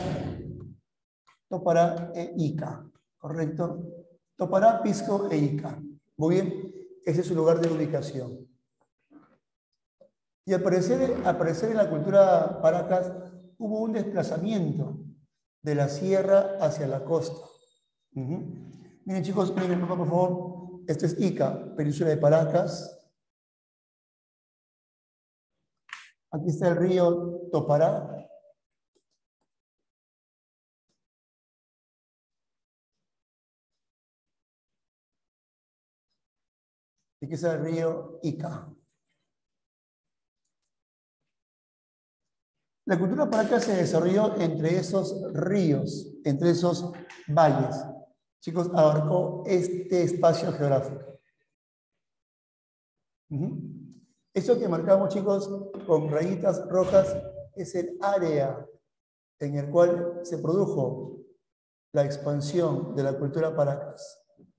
e Ica, ¿correcto? Topará, Pisco e Ica. Muy bien, ese es su lugar de ubicación. Y al parecer en la cultura Paracas hubo un desplazamiento de la sierra hacia la costa. Miren chicos, miren el mapa por favor. Esto es Ica, península de Paracas. Aquí está el río Topará. y que es el río Ica. La cultura Paracas se desarrolló entre esos ríos, entre esos valles. Chicos, abarcó este espacio geográfico. Eso que marcamos, chicos, con rayitas rojas es el área en el cual se produjo la expansión de la cultura Paracas.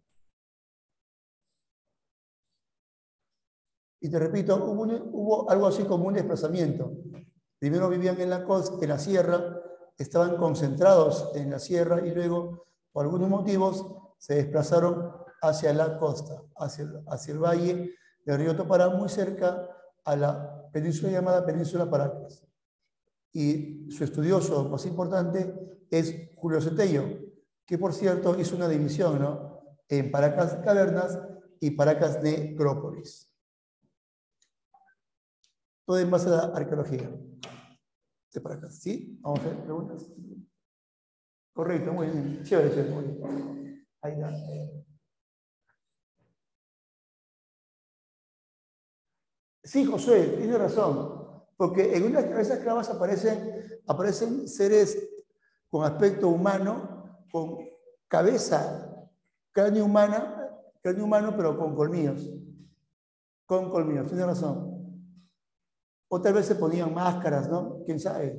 Y te repito, hubo algo así como un desplazamiento. Primero vivían en la costa, en la sierra, estaban concentrados en la sierra y luego, por algunos motivos, se desplazaron hacia la costa, hacia el valle del río Topará, muy cerca a la península llamada Península Paracas. Y su estudioso más importante es Julio Cetello, que por cierto hizo una división, ¿no?, en Paracas Cavernas y Paracas Necrópolis. Todo en base a la arqueología de Paracas. ¿Sí? Vamos a hacer preguntas. Correcto, muy bien. Chévere, muy bien. Ahí está. Sí, José, tiene razón. Porque en unas cabezas clavas aparecen seres con aspecto humano, con cabeza, cráneo humano, pero con colmillos. Con colmillos, tiene razón. O tal vez se ponían máscaras, ¿no? ¿Quién sabe?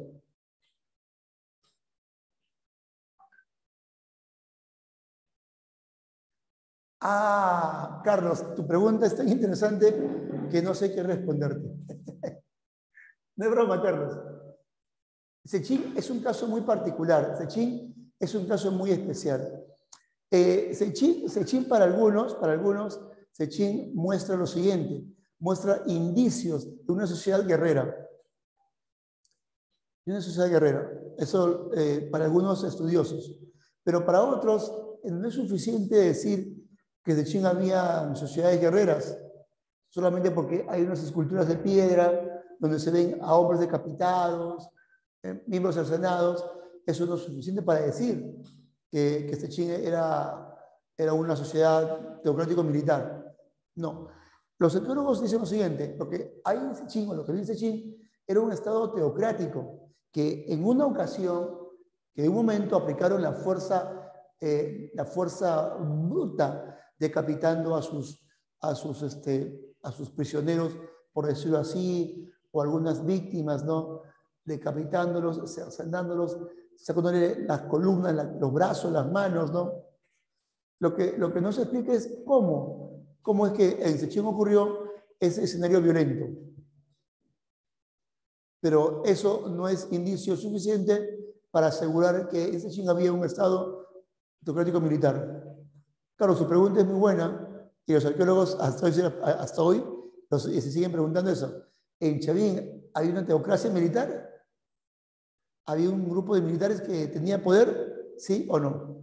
Ah, Carlos, tu pregunta es tan interesante que no sé qué responderte. No es broma, Carlos. Sechín es un caso muy particular. Sechín es un caso muy especial. Sechín para algunos, Sechín muestra lo siguiente. Muestra indicios de una sociedad guerrera. De una sociedad guerrera. Eso para algunos estudiosos. Pero para otros no es suficiente decir que en Sechín había sociedades guerreras, solamente porque hay unas esculturas de piedra donde se ven a hombres decapitados, miembros cercenados. Eso no es suficiente para decir que Sechín era una sociedad teocrático-militar. No. Los arqueólogos dicen lo siguiente: lo que hay en Sechín, o lo que vi en Sechín, era un estado teocrático, que en una ocasión, que en un momento aplicaron la fuerza bruta, decapitando a sus prisioneros, por decirlo así, o algunas víctimas, ¿no?, decapitándolos, cercenándolos, sacándole las columnas, los brazos, las manos, ¿no? Lo que no se explica es cómo es que en Sechín ocurrió ese escenario violento. Pero eso no es indicio suficiente para asegurar que en Sechín había un estado teocrático militar. Claro, su pregunta es muy buena y los arqueólogos hasta hoy se siguen preguntando eso. ¿En Chavín hay una teocracia militar? ¿Había un grupo de militares que tenía poder? ¿Sí o no?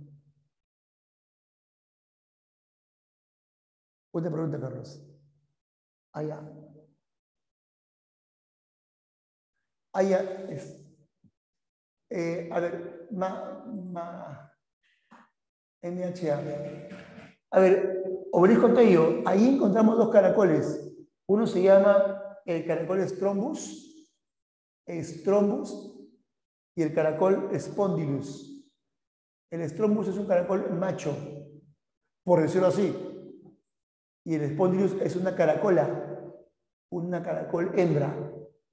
Buena pregunta, Carlos. Allá. Allá es. A ver, MHA. A ver, Obelisco Tello, ahí encontramos dos caracoles. Uno se llama el caracol Strombus, y el caracol Spondylus. El Strombus es un caracol macho, por decirlo así. Y el Spondylus es una caracol hembra.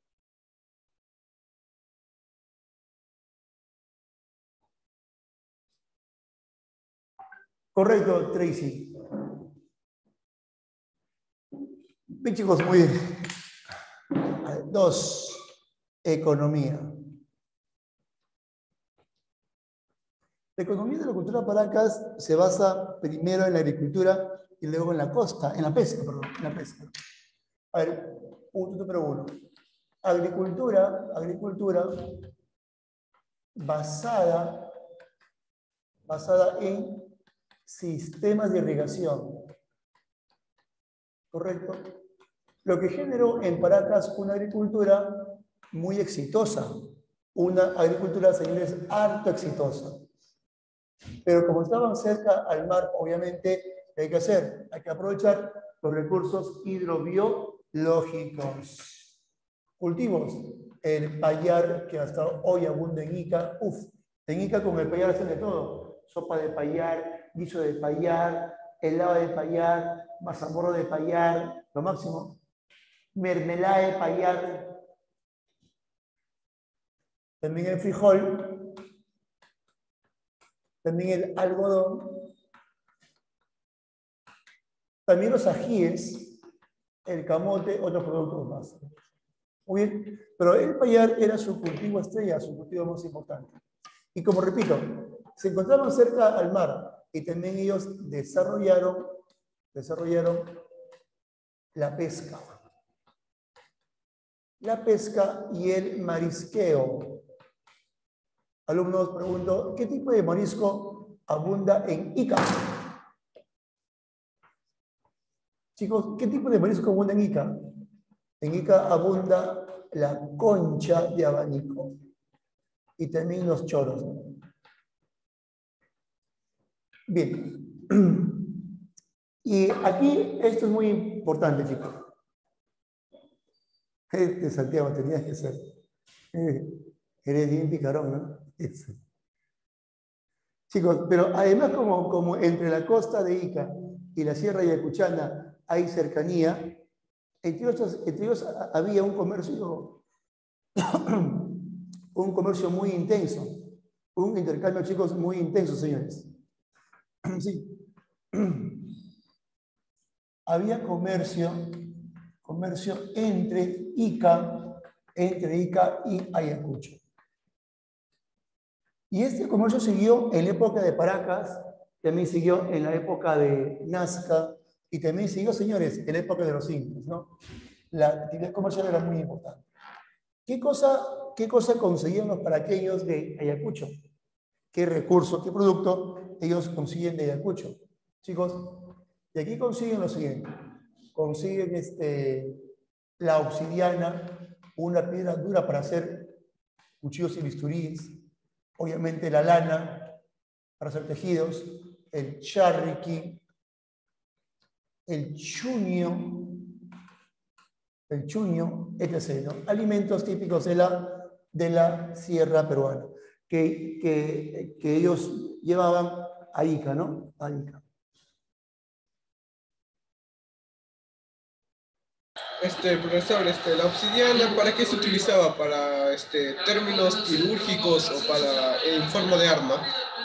Correcto, Tracy. Bien, chicos, muy bien. 2. Economía. La economía de la cultura Paracas se basa primero en la agricultura y luego en la costa, en la pesca, perdón, en la pesca. A ver, punto número 1. Agricultura basada en sistemas de irrigación. ¿Correcto? Lo que generó en Paracas una agricultura muy exitosa. Una agricultura, señores, harto exitosa. Pero como estaban cerca al mar, obviamente, ¿qué hay que hacer? Hay que aprovechar los recursos hidrobiológicos. Cultivos, el payar, que hasta hoy abunda en Ica. En Ica con el payar hacen de todo. Sopa de payar, guiso de payar, helado de payar, mazamorro de payar, lo máximo. Mermelada de payar. También el frijol. También el algodón. También los ajíes, el camote, otros productos más. Muy bien, pero el payar era su cultivo estrella, su cultivo más importante. Y como repito, se encontraban cerca al mar y también ellos desarrollaron la pesca. La pesca y el marisqueo. Alumnos, pregunto, ¿qué tipo de marisco abunda en Ica? Chicos, ¿qué tipo de marisco abunda en Ica? En Ica abunda la concha de abanico y también los choros. Bien. Y aquí esto es muy importante, chicos. Santiago, tenías que ser. Eres bien picarón, ¿no? Chicos, pero además como entre la costa de Ica y la Sierra Ayacuchana hay cercanía, entre ellos había un comercio muy intenso, un intercambio, chicos, muy intenso, señores. Sí. Había comercio entre Ica y Ayacucho. Y este comercio siguió en la época de Paracas, también siguió en la época de Nazca, y también siguió, señores, en la época de los incas, ¿no? La actividad comercial era muy importante. ¿Qué cosa conseguían los paraqueños de Ayacucho? ¿Qué recurso, qué producto ellos consiguen de Ayacucho? Chicos, de aquí consiguen lo siguiente. Consiguen la obsidiana, una piedra dura para hacer cuchillos y bisturíes, obviamente la lana para hacer tejidos, el charriqui, el chuño, etc., ¿no? Alimentos típicos de la sierra peruana, que ellos llevaban a Ica, ¿no? A Ica. Profesor, la obsidiana, ¿para qué se utilizaba? ¿Para términos quirúrgicos o en forma de arma?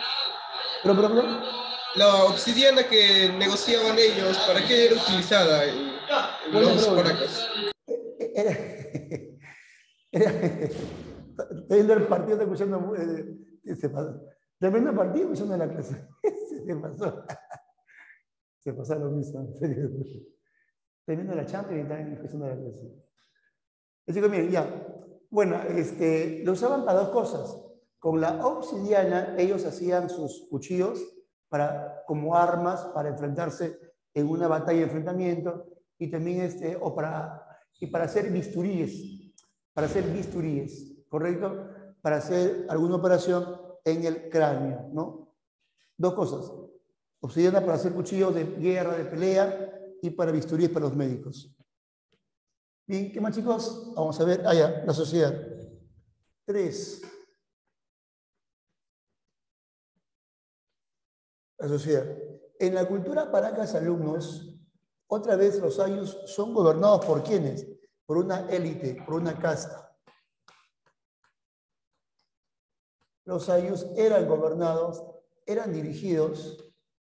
La obsidiana que negociaban ellos, ¿para qué era utilizada en los Paracas? Viendo el partido, está escuchando. Tremendo partido, escuchando la clase. Se pasó. Se pasó lo mismo, en serio. Teniendo la Champions y también escuchando la clase. Así que miren, ya. Bueno, lo usaban para dos cosas. Con la obsidiana, ellos hacían sus cuchillos como armas para enfrentarse en una batalla de enfrentamiento, y también para hacer bisturíes. Para hacer bisturíes, ¿correcto? Para hacer alguna operación en el cráneo, ¿no? Dos cosas. Obsidiana para hacer cuchillos de guerra, de pelea, y para bisturíes para los médicos. Bien, ¿qué más, chicos? Vamos a ver. Ya, la sociedad. 3. La sociedad. En la cultura Paracas, alumnos, otra vez los ayllus son gobernados por ¿quiénes? Por una élite, por una casta. Los ayllus eran gobernados, eran dirigidos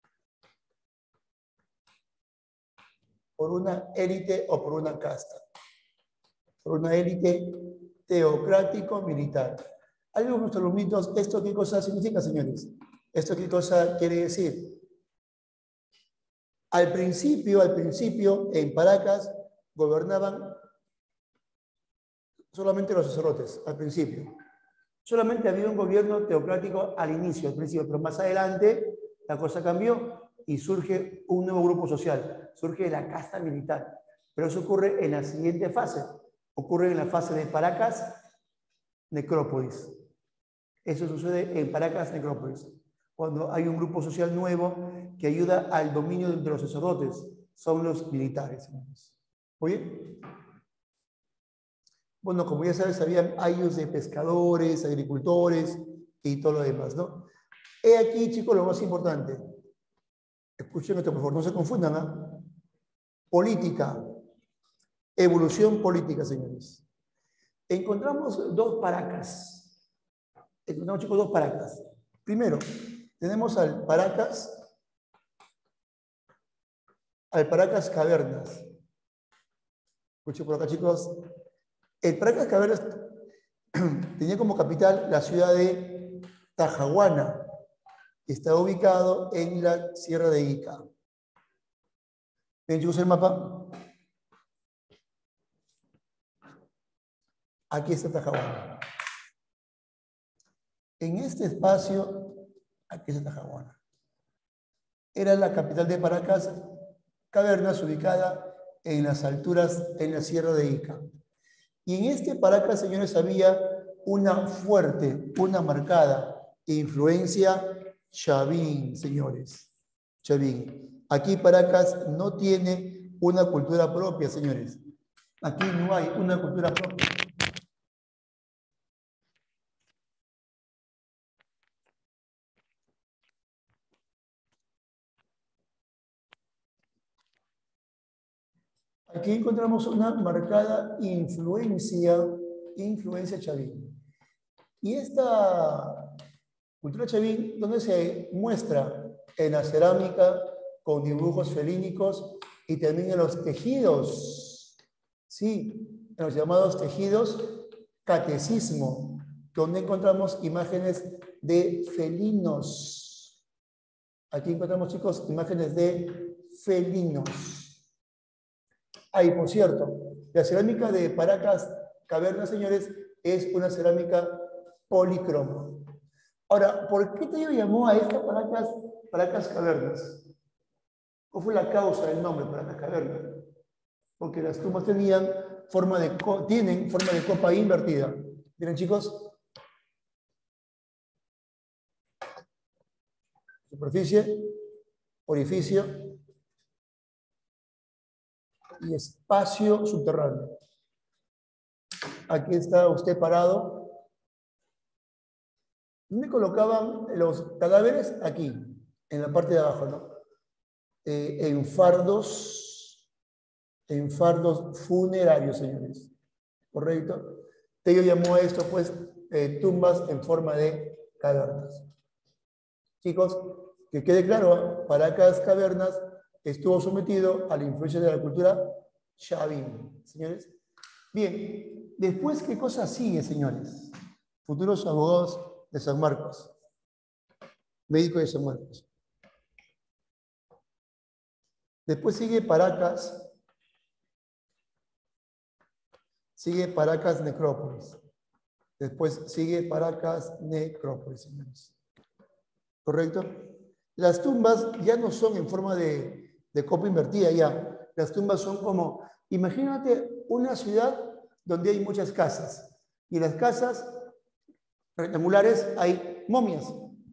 por una élite o por una casta. Por una élite teocrático-militar. Algo de nuestros alumnitos, ¿esto qué cosa significa, señores? ¿Esto qué cosa quiere decir? Al principio, en Paracas, gobernaban solamente los sacerdotes, al principio. Solamente había un gobierno teocrático al inicio, pero más adelante la cosa cambió y surge un nuevo grupo social, surge la casta militar. Pero eso ocurre en la siguiente fase, ocurre en la fase de Paracas, necrópolis. Eso sucede en Paracas, necrópolis, cuando hay un grupo social nuevo que ayuda al dominio de los sacerdotes. son los militares, señores. ¿Oye? Bueno, como ya sabes, habían ayllus de pescadores, agricultores y todo lo demás, ¿no? He aquí, chicos, lo más importante. Escuchen esto, por favor, no se confundan, ¿ah? Política. Evolución política, señores. Encontramos dos paracas. Encontramos, chicos, dos paracas. Primero, tenemos al Paracas Cavernas. Escuchen por acá, chicos. El Paracas Cavernas tenía como capital la ciudad de Tajahuana. Está ubicado en la Sierra de Ica. ¿Ven, chicos, el mapa? Aquí está Tajahuana. En este espacio, aquí está Tajahuana. Era la capital de Paracas Cavernas, ubicada en las alturas, en la Sierra de Ica. Y en este Paracas, señores, había una fuerte, una marcada influencia chavín, señores. Chavín. Aquí Paracas no tiene una cultura propia, señores. Aquí no hay una cultura propia. Aquí encontramos una marcada influencia chavín. Y esta cultura chavín, donde se muestra en la cerámica con dibujos felínicos y también en los tejidos, sí, en los llamados tejidos catecismo, donde encontramos imágenes de felinos. Aquí encontramos, chicos, imágenes de felinos. Ahí, por cierto, la cerámica de Paracas Cavernas, señores, es una cerámica polícroma. Ahora, ¿por qué te llamó a esta Paracas Cavernas? ¿Cuál fue la causa del nombre Paracas Cavernas? Porque las tumbas tienen forma de copa invertida. ¿Miren, chicos? Superficie, orificio y espacio subterráneo. Aquí está usted parado. ¿Dónde colocaban los cadáveres? Aquí, en la parte de abajo, ¿no? En fardos funerarios, señores. ¿Correcto? Tello llamó a esto, pues, tumbas en forma de cavernas. Chicos, que quede claro, Paracas Cavernas estuvo sometido a la influencia de la cultura chavín, señores. Bien, después, ¿qué cosa sigue, señores? Futuros abogados de San Marcos, médico de San Marcos. Después sigue Paracas Necrópolis. Después sigue Paracas Necrópolis, señores. ¿Correcto? Las tumbas ya no son en forma de copa invertida ya. Las tumbas son como, imagínate una ciudad donde hay muchas casas. Y en las casas rectangulares hay momias.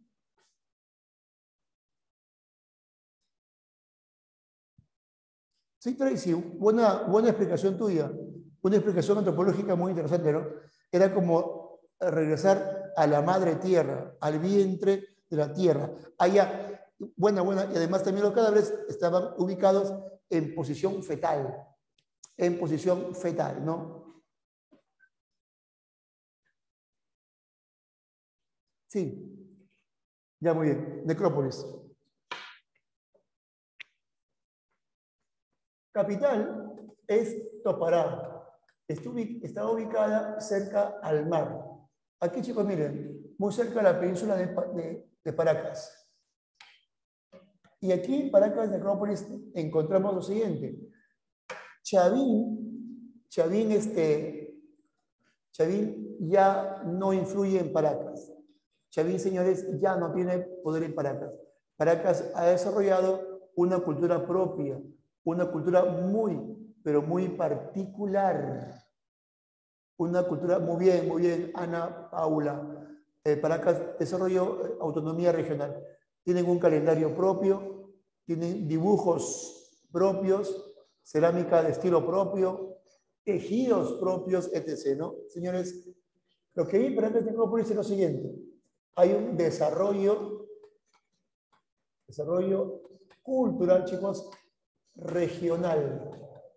Sí, Tracy, buena explicación tuya. Una explicación antropológica muy interesante, ¿no? Era como regresar a la madre tierra, al vientre de la tierra. Allá, buena, y además también los cadáveres estaban ubicados en posición fetal. En posición fetal, ¿no? Sí. Ya, muy bien. Necrópolis. Capital es Topará. Está ubicada cerca al mar. Aquí, chicos, miren, muy cerca de la península de Paracas. Y aquí en Paracas Necrópolis encontramos lo siguiente. Chavín ya no influye en Paracas. Chavín, señores, ya no tiene poder en Paracas. Paracas ha desarrollado una cultura propia, una cultura pero muy particular. Una cultura muy bien, Ana Paula. Paracas desarrolló autonomía regional. Tienen un calendario propio, tienen dibujos propios, cerámica de estilo propio, tejidos propios, etc., ¿no? Señores, lo que hay para Paracas Necrópolis es lo siguiente. Hay un desarrollo cultural, chicos, regional.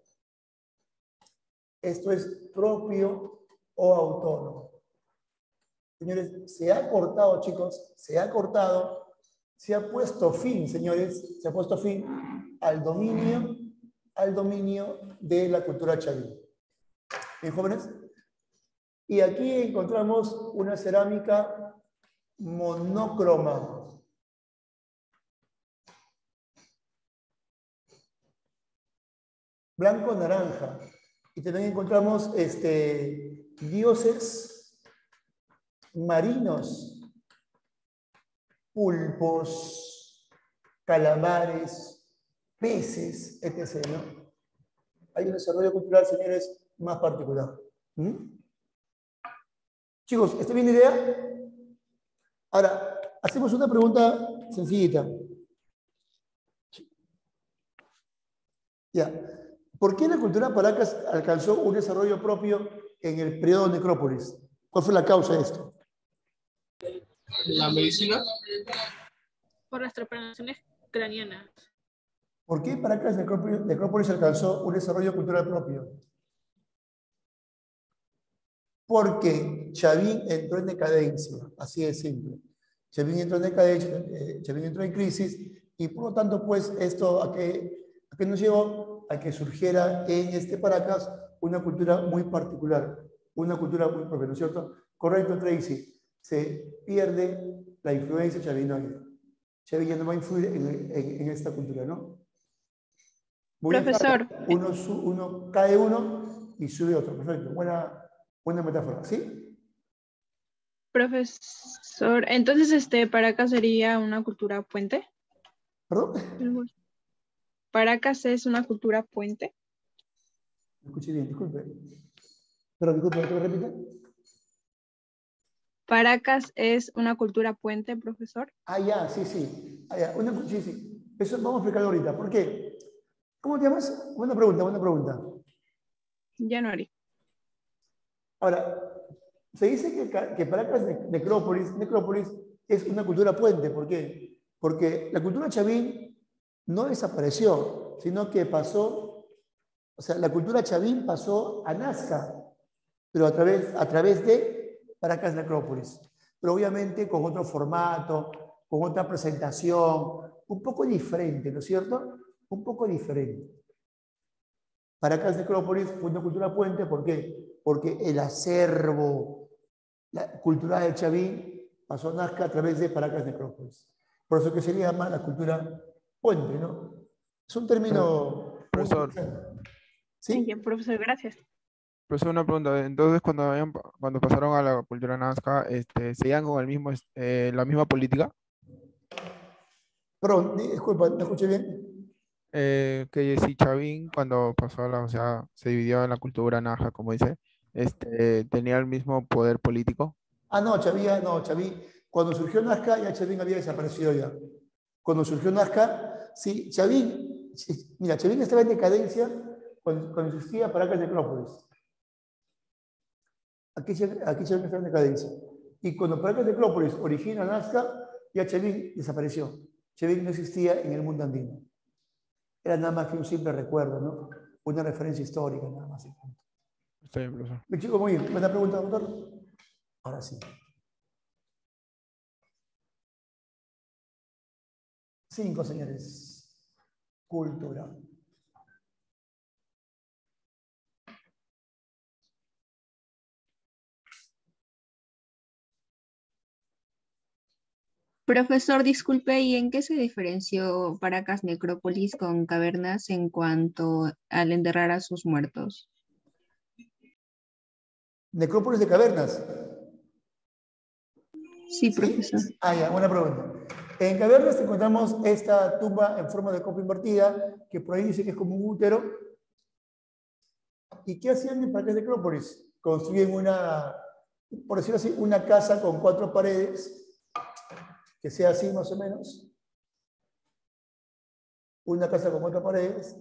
Esto es propio o autónomo. Señores, se ha cortado, chicos, se ha puesto fin, señores, se ha puesto fin al dominio de la cultura chavín. ¿Bien, jóvenes? Y aquí encontramos una cerámica monócroma. Blanco-naranja. Y también encontramos dioses marinos, pulpos, calamares, peces, etc., ¿no? Hay un desarrollo cultural, señores, más particular. Chicos, ¿está bien la idea? Ahora, hacemos una pregunta sencillita. Ya. ¿Por qué la cultura Paracas alcanzó un desarrollo propio en el periodo de Necrópolis? ¿Cuál fue la causa de esto? La medicina. Por las trepanaciones craneanas. ¿Por qué Paracas Necrópolis alcanzó un desarrollo cultural propio? Porque Chavín entró en decadencia, así de simple. Chavín entró en decadencia, Chavín entró en crisis, y por lo tanto, pues, esto a qué nos llevó a que surgiera en Paracas una cultura muy particular, una cultura muy propia, ¿no es cierto? Correcto, Tracy. Se pierde la influencia chavinoide. Chavín ya no va a influir en esta cultura, ¿no? Profesor. Uno cae uno y sube otro. Perfecto. Buena metáfora. ¿Sí? Profesor, entonces Paracas sería una cultura puente. ¿Perdón? ¿Paracas es una cultura puente? Me escuché bien, disculpe. Pero disculpe, ¿me repite? ¿Paracas es una cultura puente, profesor? Ya, sí. Sí. Eso vamos a explicarlo ahorita. ¿Por qué? ¿Cómo te llamas? Buena pregunta. January. Ahora, se dice que Paracas Necrópolis es una cultura puente. ¿Por qué? Porque la cultura chavín no desapareció, sino que pasó, o sea, la cultura chavín pasó a Nazca, pero a través de Paracas Necrópolis. Pero obviamente con otro formato, con otra presentación, un poco diferente, ¿no es cierto? Un poco diferente. Paracas Necrópolis fue una cultura puente, ¿por qué? Porque el acervo cultural del chavín pasó a Nazca a través de Paracas Necrópolis. Por eso que se le llama la cultura puente, ¿no? Es un término... Profesor. ¿Sí? Bien, profesor, gracias. Profesor, una pregunta. Entonces, cuando pasaron a la cultura nazca, ¿seguían con la misma política? Perdón, disculpa, ¿me escuché bien? Que si Chavín, cuando pasó o sea, se dividió en la cultura nazca, como dice, ¿tenía el mismo poder político? No, Chavín. Cuando surgió Nazca, ya Chavín había desaparecido ya. Cuando surgió Nazca, sí, Chavín estaba en decadencia cuando existía Paracas Necrópolis. Aquí Chavín estaba en decadencia. Y cuando Paracas Necrópolis origina Nazca, ya Chavín desapareció. Chavín no existía en el mundo andino. Era nada más que un simple recuerdo, ¿no? Una referencia histórica, nada más. Está bien, profesor. Mi chico, muy bien. ¿Buena pregunta, doctor? Ahora sí. 5, señores. Cultura. Profesor, disculpe, ¿y en qué se diferenció Paracas Necrópolis con Cavernas en cuanto al enterrar a sus muertos? ¿Necrópolis de Cavernas? Sí, profesor. Ya, buena pregunta. En Cavernas encontramos esta tumba en forma de copa invertida, que por ahí dice que es como un útero. ¿Y qué hacían en Paracas Necrópolis? Construyen por decirlo así, una casa con 4 paredes, que sea así más o menos. Una casa con 4 paredes.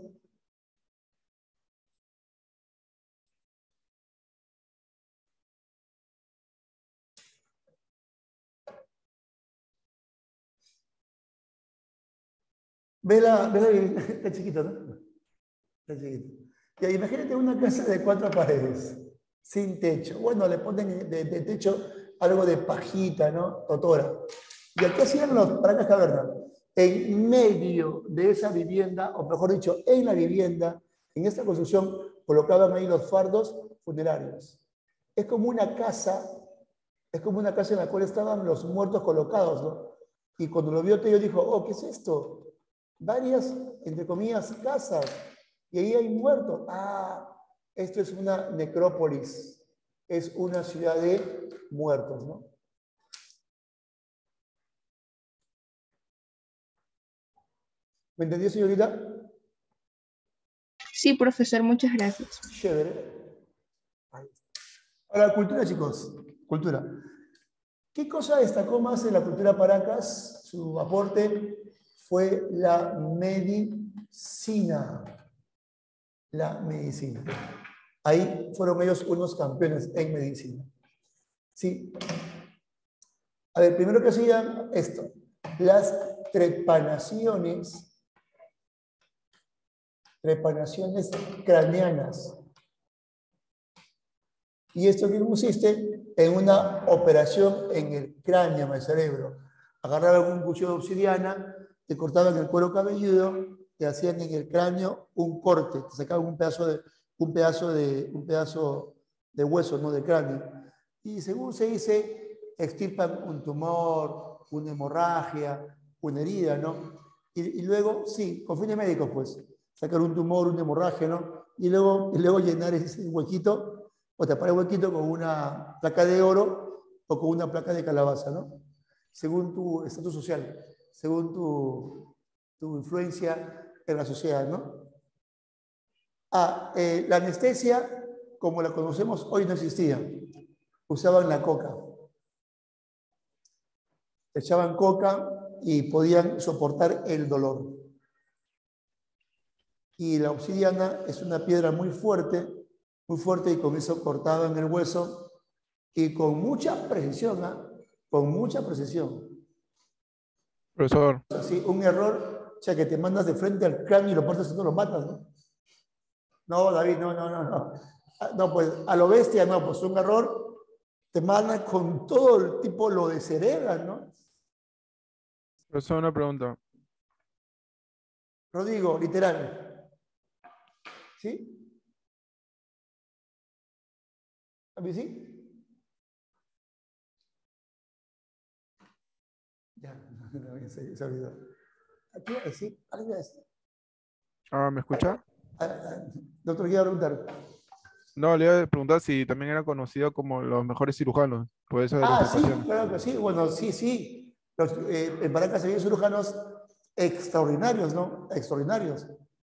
Ve la vivienda, está chiquito, ¿no? Está chiquito. Ya, imagínate una casa de 4 paredes, sin techo. Bueno, le ponen de techo algo de pajita, ¿no? Totora. ¿Y aquí hacían los Paracas Cavernas? En medio de esa vivienda, o mejor dicho, en la vivienda, en esta construcción, colocaban ahí los fardos funerarios. Es como una casa en la cual estaban los muertos colocados, ¿no? Y cuando lo vio Tello dijo, oh, ¿qué es esto? Varias, entre comillas, casas, y ahí hay muertos. Ah, esto es una necrópolis, es una ciudad de muertos, ¿no? ¿Me entendió, señorita? Sí, profesor, muchas gracias. Chévere. Ahora, cultura, chicos. Cultura. ¿Qué cosa destacó más en la cultura Paracas? Su aporte fue la medicina. La medicina. Ahí fueron ellos unos campeones en medicina. Sí. A ver, primero que hacían esto. Las trepanaciones craneanas. ¿Y esto qué consiste? En una operación en el cráneo, en el cerebro. Agarraban un cuchillo de obsidiana, te cortaban el cuero cabelludo, te hacían en el cráneo un corte, te sacaban un pedazo de hueso, ¿no? De cráneo. Y según se dice, extirpan un tumor, una hemorragia, una herida, ¿no? Y luego, sí, con fines médicos, pues, sacar un tumor, una hemorragia, ¿no? Y luego llenar ese huequito, o tapar el huequito con una placa de oro o con una placa de calabaza, ¿no? Según tu estatus social, según tu influencia en la sociedad, ¿no? La anestesia, como la conocemos hoy, no existía. Usaban la coca. Echaban coca y podían soportar el dolor. Y la obsidiana es una piedra muy fuerte, y con eso cortaban el hueso y con mucha precisión, ¿ah? Con mucha precisión. Profesor. Sí, un error, o sea, que te mandas de frente al cráneo y lo partes y no lo matas, ¿no? No, David, no. No, pues a lo bestia, no, pues un error te manda con todo el tipo, lo desheredan, ¿no? Profesor, una pregunta. Rodrigo, literal. ¿Sí? ¿A mí sí? Ya, se olvidó. ¿Qué iba a decir? ¿Algo iba a decir? ¿Me escucha? Doctor, quiero preguntar. No, le iba a preguntar si también era conocido como los mejores cirujanos, por eso de las Sí, operaciones. claro que sí. Bueno, sí. En Paracas había cirujanos extraordinarios, ¿no? Extraordinarios.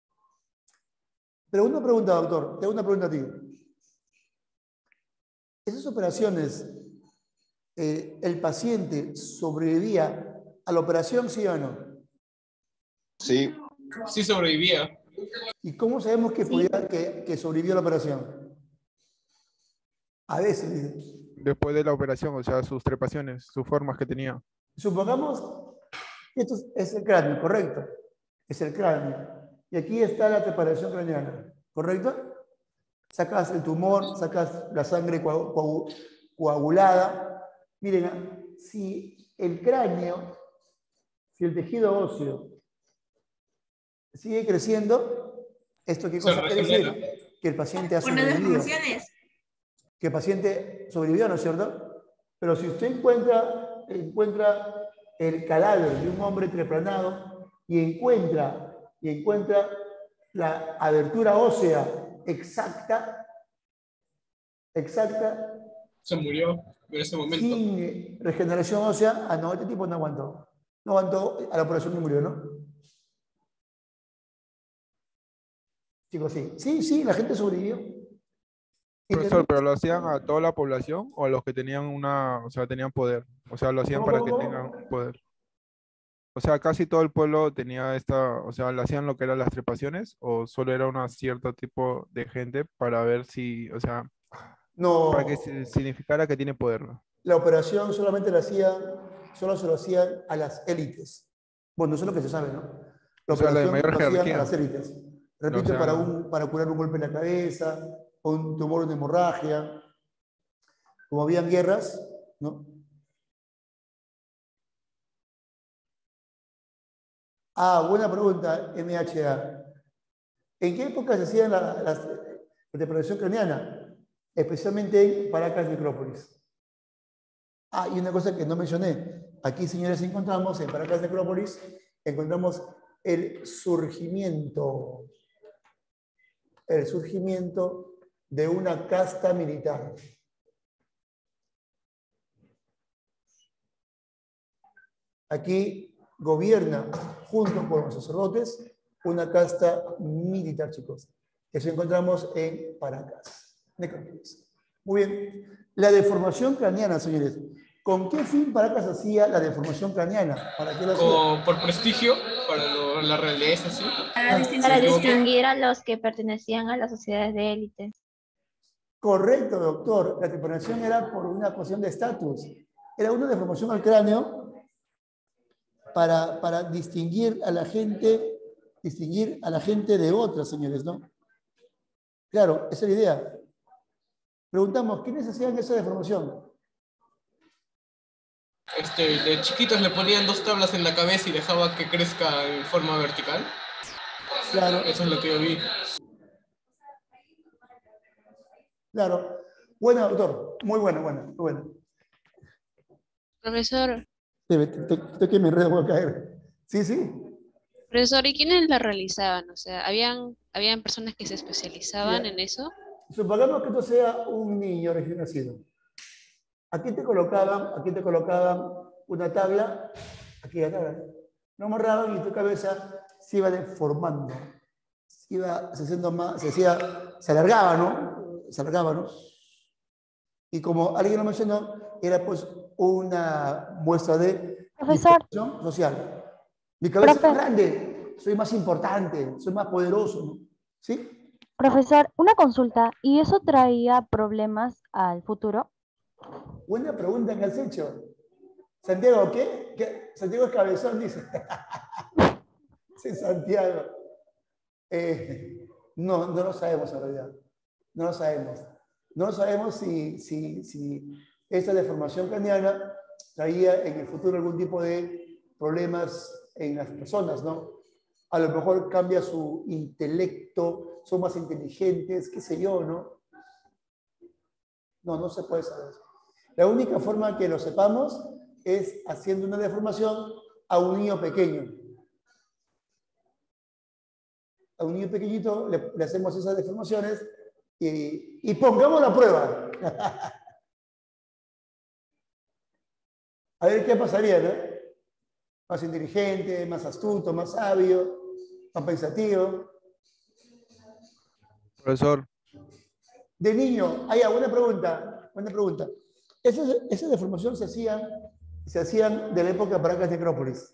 Pero una pregunta, doctor, tengo una pregunta a ti. Esas operaciones, ¿el paciente sobrevivía a la operación, sí o no? Sí. Sí sobrevivía. ¿Y cómo sabemos que, que sobrevivió a la operación? A veces. Después de la operación, o sea, sus trepaciones, sus formas que tenía. Supongamos que esto es el cráneo, ¿correcto? Es el cráneo. Y aquí está la preparación craneana, ¿correcto? Sacas el tumor, sacas la sangre coagulada. Miren, si el cráneo, si el tejido óseo sigue creciendo, ¿esto qué cosa quiere decir? Que el paciente ha sobrevivido. Que el paciente sobrevivió, ¿no es cierto? Pero si usted encuentra el cadáver de un hombre treplanado y encuentra la abertura ósea exacta, se murió en ese momento. Sin regeneración ósea, no, este tipo no aguantó. No aguantó a la operación y murió, ¿no? Chicos, sí. Sí, la gente sobrevivió. Profesor, ¿pero lo hacían a toda la población o a los que tenían tenían poder? O sea, lo hacían para que tengan poder. O sea, casi todo el pueblo tenía o sea, le hacían lo que eran las trepaciones, o solo era un cierto tipo de gente para ver si, o sea, No, para que significara que tiene poder, ¿no? la operación solamente solo se lo hacían a las élites. Bueno, eso es lo que se sabe, ¿no? La O sea, la de operación mayor lo hacían a jerarquía. las élites. No, o Repito, sea, para curar un golpe en la cabeza, o un tumor, una hemorragia. Como habían guerras, ¿no? Ah, buena pregunta, MHA. ¿En qué época se hacían las interpretación craneana? Especialmente en Paracas Necrópolis. Ah, y una cosa que no mencioné. Aquí, señores, encontramos en Paracas Necrópolis, encontramos el surgimiento de una casta militar. Aquí gobierna, junto con los sacerdotes, una casta militar, chicos. Eso encontramos en Paracas Necrópolis. Muy bien. La deformación craneana, señores. ¿Con qué fin Paracas hacía la deformación craneana? ¿Para qué lo hacía? Por prestigio, para la realeza, ¿sí? Para distinguir a los que pertenecían a las sociedades de élite. Correcto, doctor. La deformación era por una cuestión de estatus. Era una deformación al cráneo para distinguir a la gente de otras, señores, ¿no? Claro, esa es la idea. Preguntamos, ¿quiénes hacían esa deformación? De chiquitos le ponían 2 tablas en la cabeza y dejaba que crezca en forma vertical. Claro. Eso es lo que yo vi. Claro. Bueno, doctor. Muy bueno. Profesor, Estoy que me enredo, voy a caer. Sí. profesor, ¿y quiénes la realizaban? O sea, ¿habían personas que se especializaban en eso? Supongamos que tú seas un niño recién nacido. Aquí te colocaban una tabla, aquí la tabla. Lo amarraban y tu cabeza se iba deformando. Se alargaba, ¿no? Y como alguien lo mencionó, era pues una muestra de Profesor. distinción social. Mi cabeza es más grande, soy más importante, soy más poderoso, ¿no? ¿Sí? Profesor, una consulta. ¿Y eso traía problemas al futuro? Buena pregunta que has hecho. Santiago, ¿qué? Santiago es cabezón, dice. Sí, Santiago. No lo sabemos en realidad. No lo sabemos. No lo sabemos si esta deformación craneana traía en el futuro algún tipo de problemas en las personas, ¿no? A lo mejor cambia su intelecto, son más inteligentes, qué sé yo, ¿no? No se puede saber. La única forma que lo sepamos es haciendo una deformación a un niño pequeño. A un niño pequeñito le hacemos esas deformaciones y pongamos la prueba. A ver qué pasaría, ¿no? Más inteligente, más astuto, más sabio, más pensativo. Profesor. De niño, buena pregunta. Esas deformaciones se hacían de la época de Paracas Necrópolis.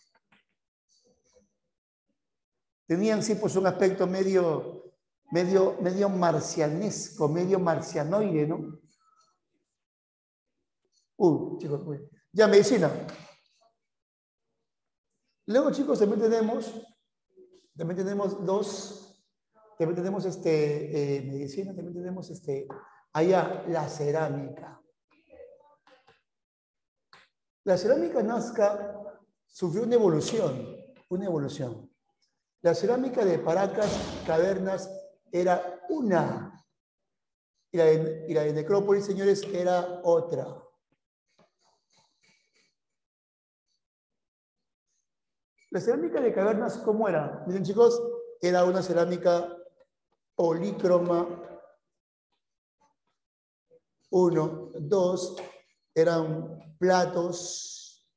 Tenían, sí, pues un aspecto medio marcianesco, medio marcianoide, ¿no? Chicos, ya, medicina. Luego, chicos, también tenemos medicina, también tenemos allá la cerámica. La cerámica nazca sufrió una evolución. La cerámica de Paracas, Cavernas, era una. Y la de Necrópolis, señores, era otra. La cerámica de Cavernas, ¿cómo era? Miren, chicos, era una cerámica polícroma. 1, 2, eran platos,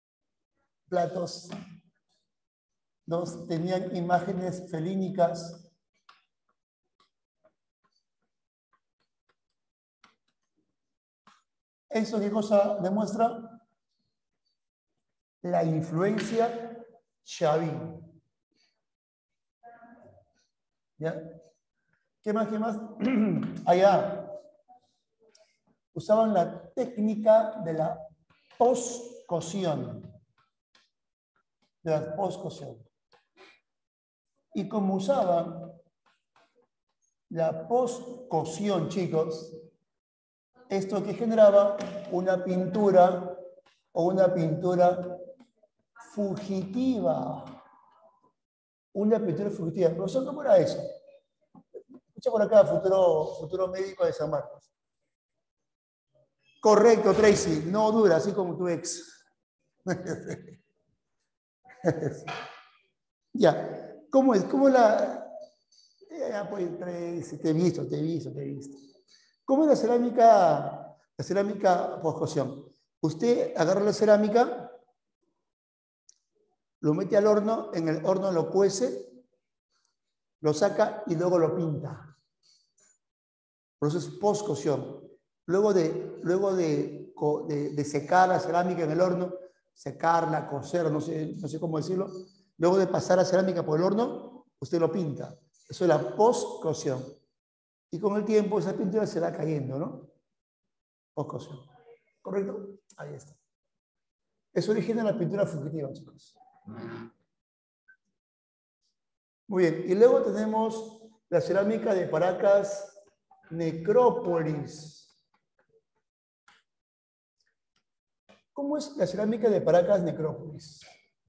tenían imágenes felínicas. ¿Eso qué cosa demuestra? la influencia Chavín. ¿Ya? ¿Qué más? ¿Qué más? Allá. Usaban la técnica de la poscosión. De la poscosión. Y como usaban la poscosión, chicos, esto que generaba una pintura o una pintura fugitiva. Una pintura fugitiva. Profesor, ¿cómo era eso? Escucha por acá, futuro médico de San Marcos. Correcto, Tracy. No dura, así como tu ex. Ya. ¿Cómo es? ¿Cómo la...? Ya, pues, Tracy, te he visto. ¿Cómo es la cerámica poscosión? Usted agarra la cerámica, lo mete al horno, en el horno lo cuece, lo saca y luego lo pinta. Por eso es poscosión. Luego de secar la cerámica en el horno, secarla, cocer, no sé cómo decirlo, luego de pasar la cerámica por el horno, usted lo pinta. Eso es la poscosión. Y con el tiempo esa pintura se va cayendo, ¿no? Poscosión. ¿Correcto? Ahí está. Eso origina la pintura fugitiva, chicos. Muy bien. Y luego tenemos la cerámica de Paracas Necrópolis. ¿Cómo es la cerámica de Paracas Necrópolis?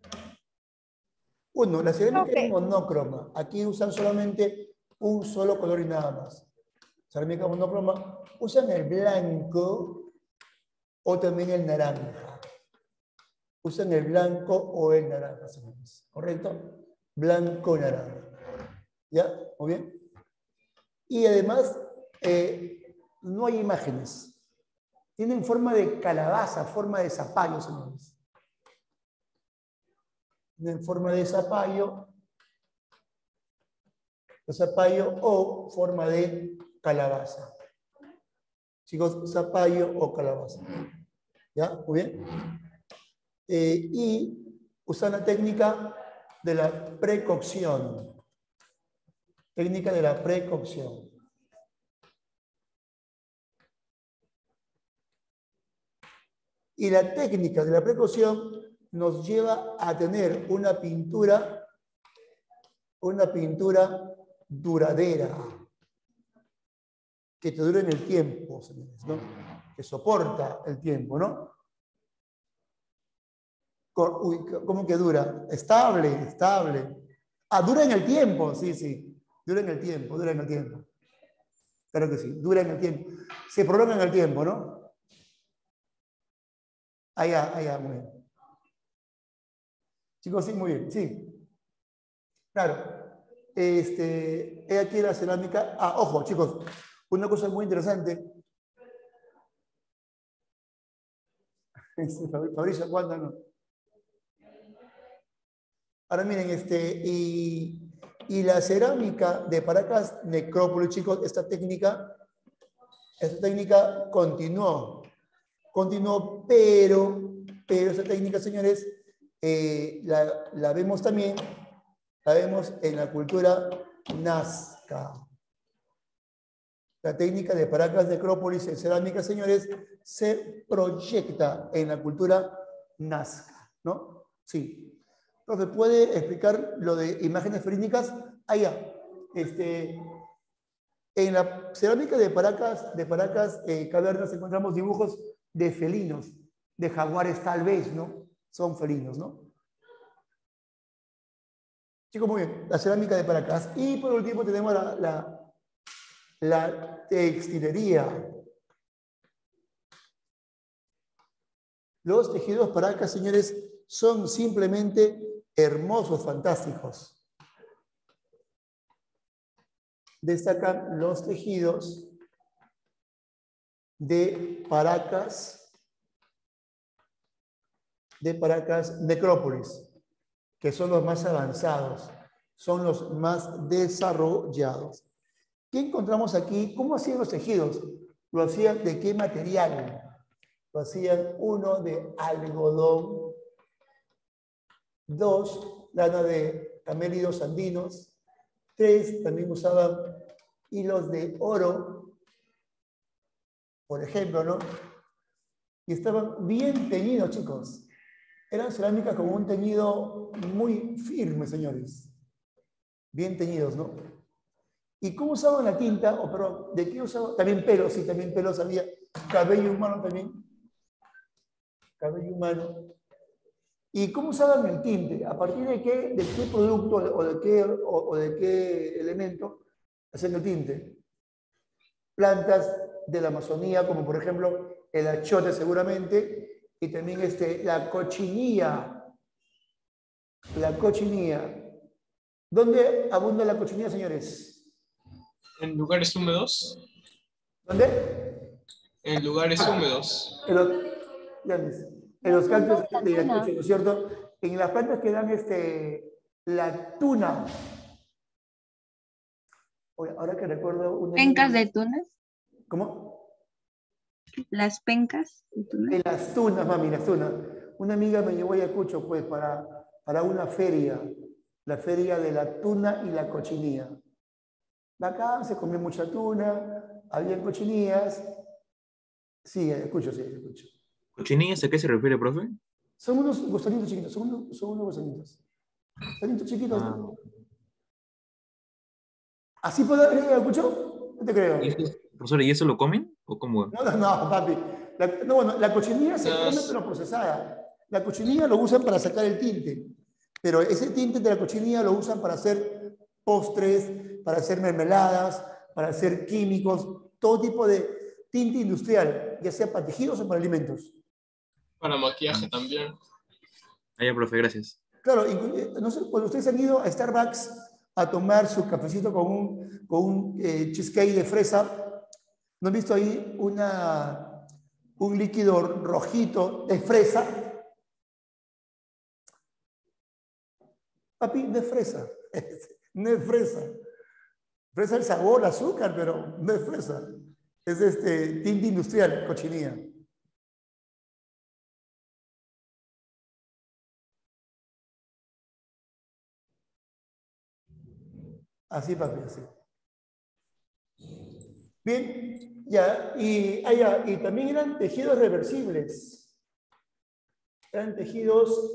Uno, la cerámica es monócroma. Aquí usan solamente un solo color y nada más. Cerámica monócroma, usan el blanco o también el naranja. Usan el blanco o el naranja, señores. ¿Correcto? Blanco o naranja. ¿Ya? Muy bien. Y además, no hay imágenes. Tienen forma de calabaza, forma de zapallo, señores. Tienen forma de zapallo o forma de calabaza. Chicos, zapallo o calabaza. ¿Ya? Muy bien. Y usan la técnica de la precocción. Técnica de la precocción. Y la técnica de la precocción nos lleva a tener una pintura duradera, que te dure en el tiempo, señores, ¿no? Que soporta el tiempo, ¿no? Uy, ¿cómo que dura? Estable. Ah, dura en el tiempo, sí. Dura en el tiempo. Claro que sí, dura en el tiempo. Se prolonga en el tiempo, ¿no? Allá, muy bien. Chicos, sí, muy bien, sí. Claro. He aquí la cerámica. Ah, ojo, chicos, una cosa muy interesante. Fabricio, ¿cuándo no? Ahora miren, y la cerámica de Paracas Necrópolis, chicos, esta técnica continuó, pero esta técnica, señores, la vemos también, en la cultura nazca. La técnica de Paracas Necrópolis en cerámica, señores, se proyecta en la cultura nazca, ¿no? Sí. Profe, ¿puede explicar lo de imágenes ferínicas? Allá. En la cerámica de Paracas Cavernas encontramos dibujos de felinos, de jaguares tal vez, ¿no? Son felinos, ¿no? Chicos, muy bien. La cerámica de Paracas. Y por último tenemos la textilería. Los tejidos Paracas, señores, son simplemente hermosos, fantásticos. Destacan los tejidos de Paracas Necrópolis, que son los más avanzados, son los más desarrollados. ¿Qué encontramos aquí? ¿Cómo hacían los tejidos? ¿Lo hacían de qué material? Lo hacían uno de algodón 2, lana de camélidos andinos. 3, también usaban hilos de oro, por ejemplo, ¿no? Y estaban bien teñidos, chicos. Eran cerámicas con un teñido muy firme, señores. Bien teñidos, ¿no? ¿Y cómo usaban la tinta? O perdón, ¿de qué usaban? También pelos, sí, también pelos había. Cabello humano también. Cabello humano. ¿Y cómo usaban el tinte? ¿A partir de qué producto o de qué elemento hacen el tinte? Plantas de la Amazonía, como por ejemplo el achote seguramente, y también la cochinilla. La cochinilla. ¿Dónde abunda la cochinilla, señores? En lugares húmedos. ¿Dónde? En lugares húmedos. En los cactus de Ayacucho, ¿no es cierto? En las plantas que dan la tuna. Oye, ahora que recuerdo... ¿Pencas de tunas? ¿Cómo? ¿Las pencas de tunas? En las tunas, mami, las tunas. Una amiga me llevó a Ayacucho, pues, para una feria. La feria de la tuna y la cochinilla. Acá se comió mucha tuna, había cochinillas. Sí, escucho, sí, escucho. ¿Cochinillas a qué se refiere, profe? Son unos gusanitos chiquitos, son unos gusanitos. Gusanitos chiquitos, ¿no? ¿Así puedo ir a escucho? No te creo. Profesor, ¿y eso lo comen? ¿O cómo? No, papi. Bueno, la cochinilla se come pero procesada. La cochinilla lo usan para sacar el tinte. Pero ese tinte de la cochinilla lo usan para hacer postres, para hacer mermeladas, para hacer químicos, todo tipo de tinte industrial, ya sea para tejidos o para alimentos. Para maquillaje también. Ya, profe, gracias. Claro, no sé, cuando ustedes han ido a Starbucks a tomar su cafecito con un cheesecake de fresa, ¿no han visto ahí un líquido rojito de fresa? Papi, no es fresa. No es fresa. Fresa el sabor, azúcar, pero no es fresa. Es tinte industrial, cochinilla. Así, papi, así. Bien, ya, y también eran tejidos reversibles. Eran tejidos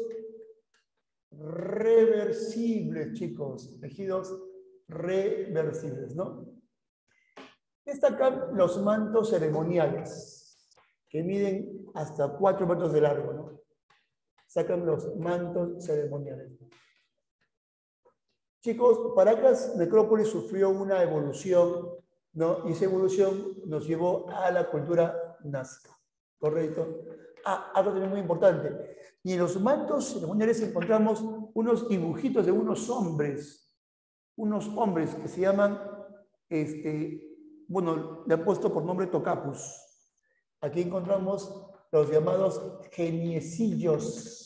reversibles, chicos. Tejidos reversibles, ¿no? Destacan los mantos ceremoniales, que miden hasta 4 metros de largo, ¿no? Sacan los mantos ceremoniales. Chicos, Paracas Necrópolis sufrió una evolución, ¿no? Y esa evolución nos llevó a la cultura nazca, ¿correcto? Algo también muy importante. Y en los mantos ceremoniales encontramos unos dibujitos de unos hombres que se llaman, bueno, le han puesto por nombre tocapus. Aquí encontramos los llamados geniecillos,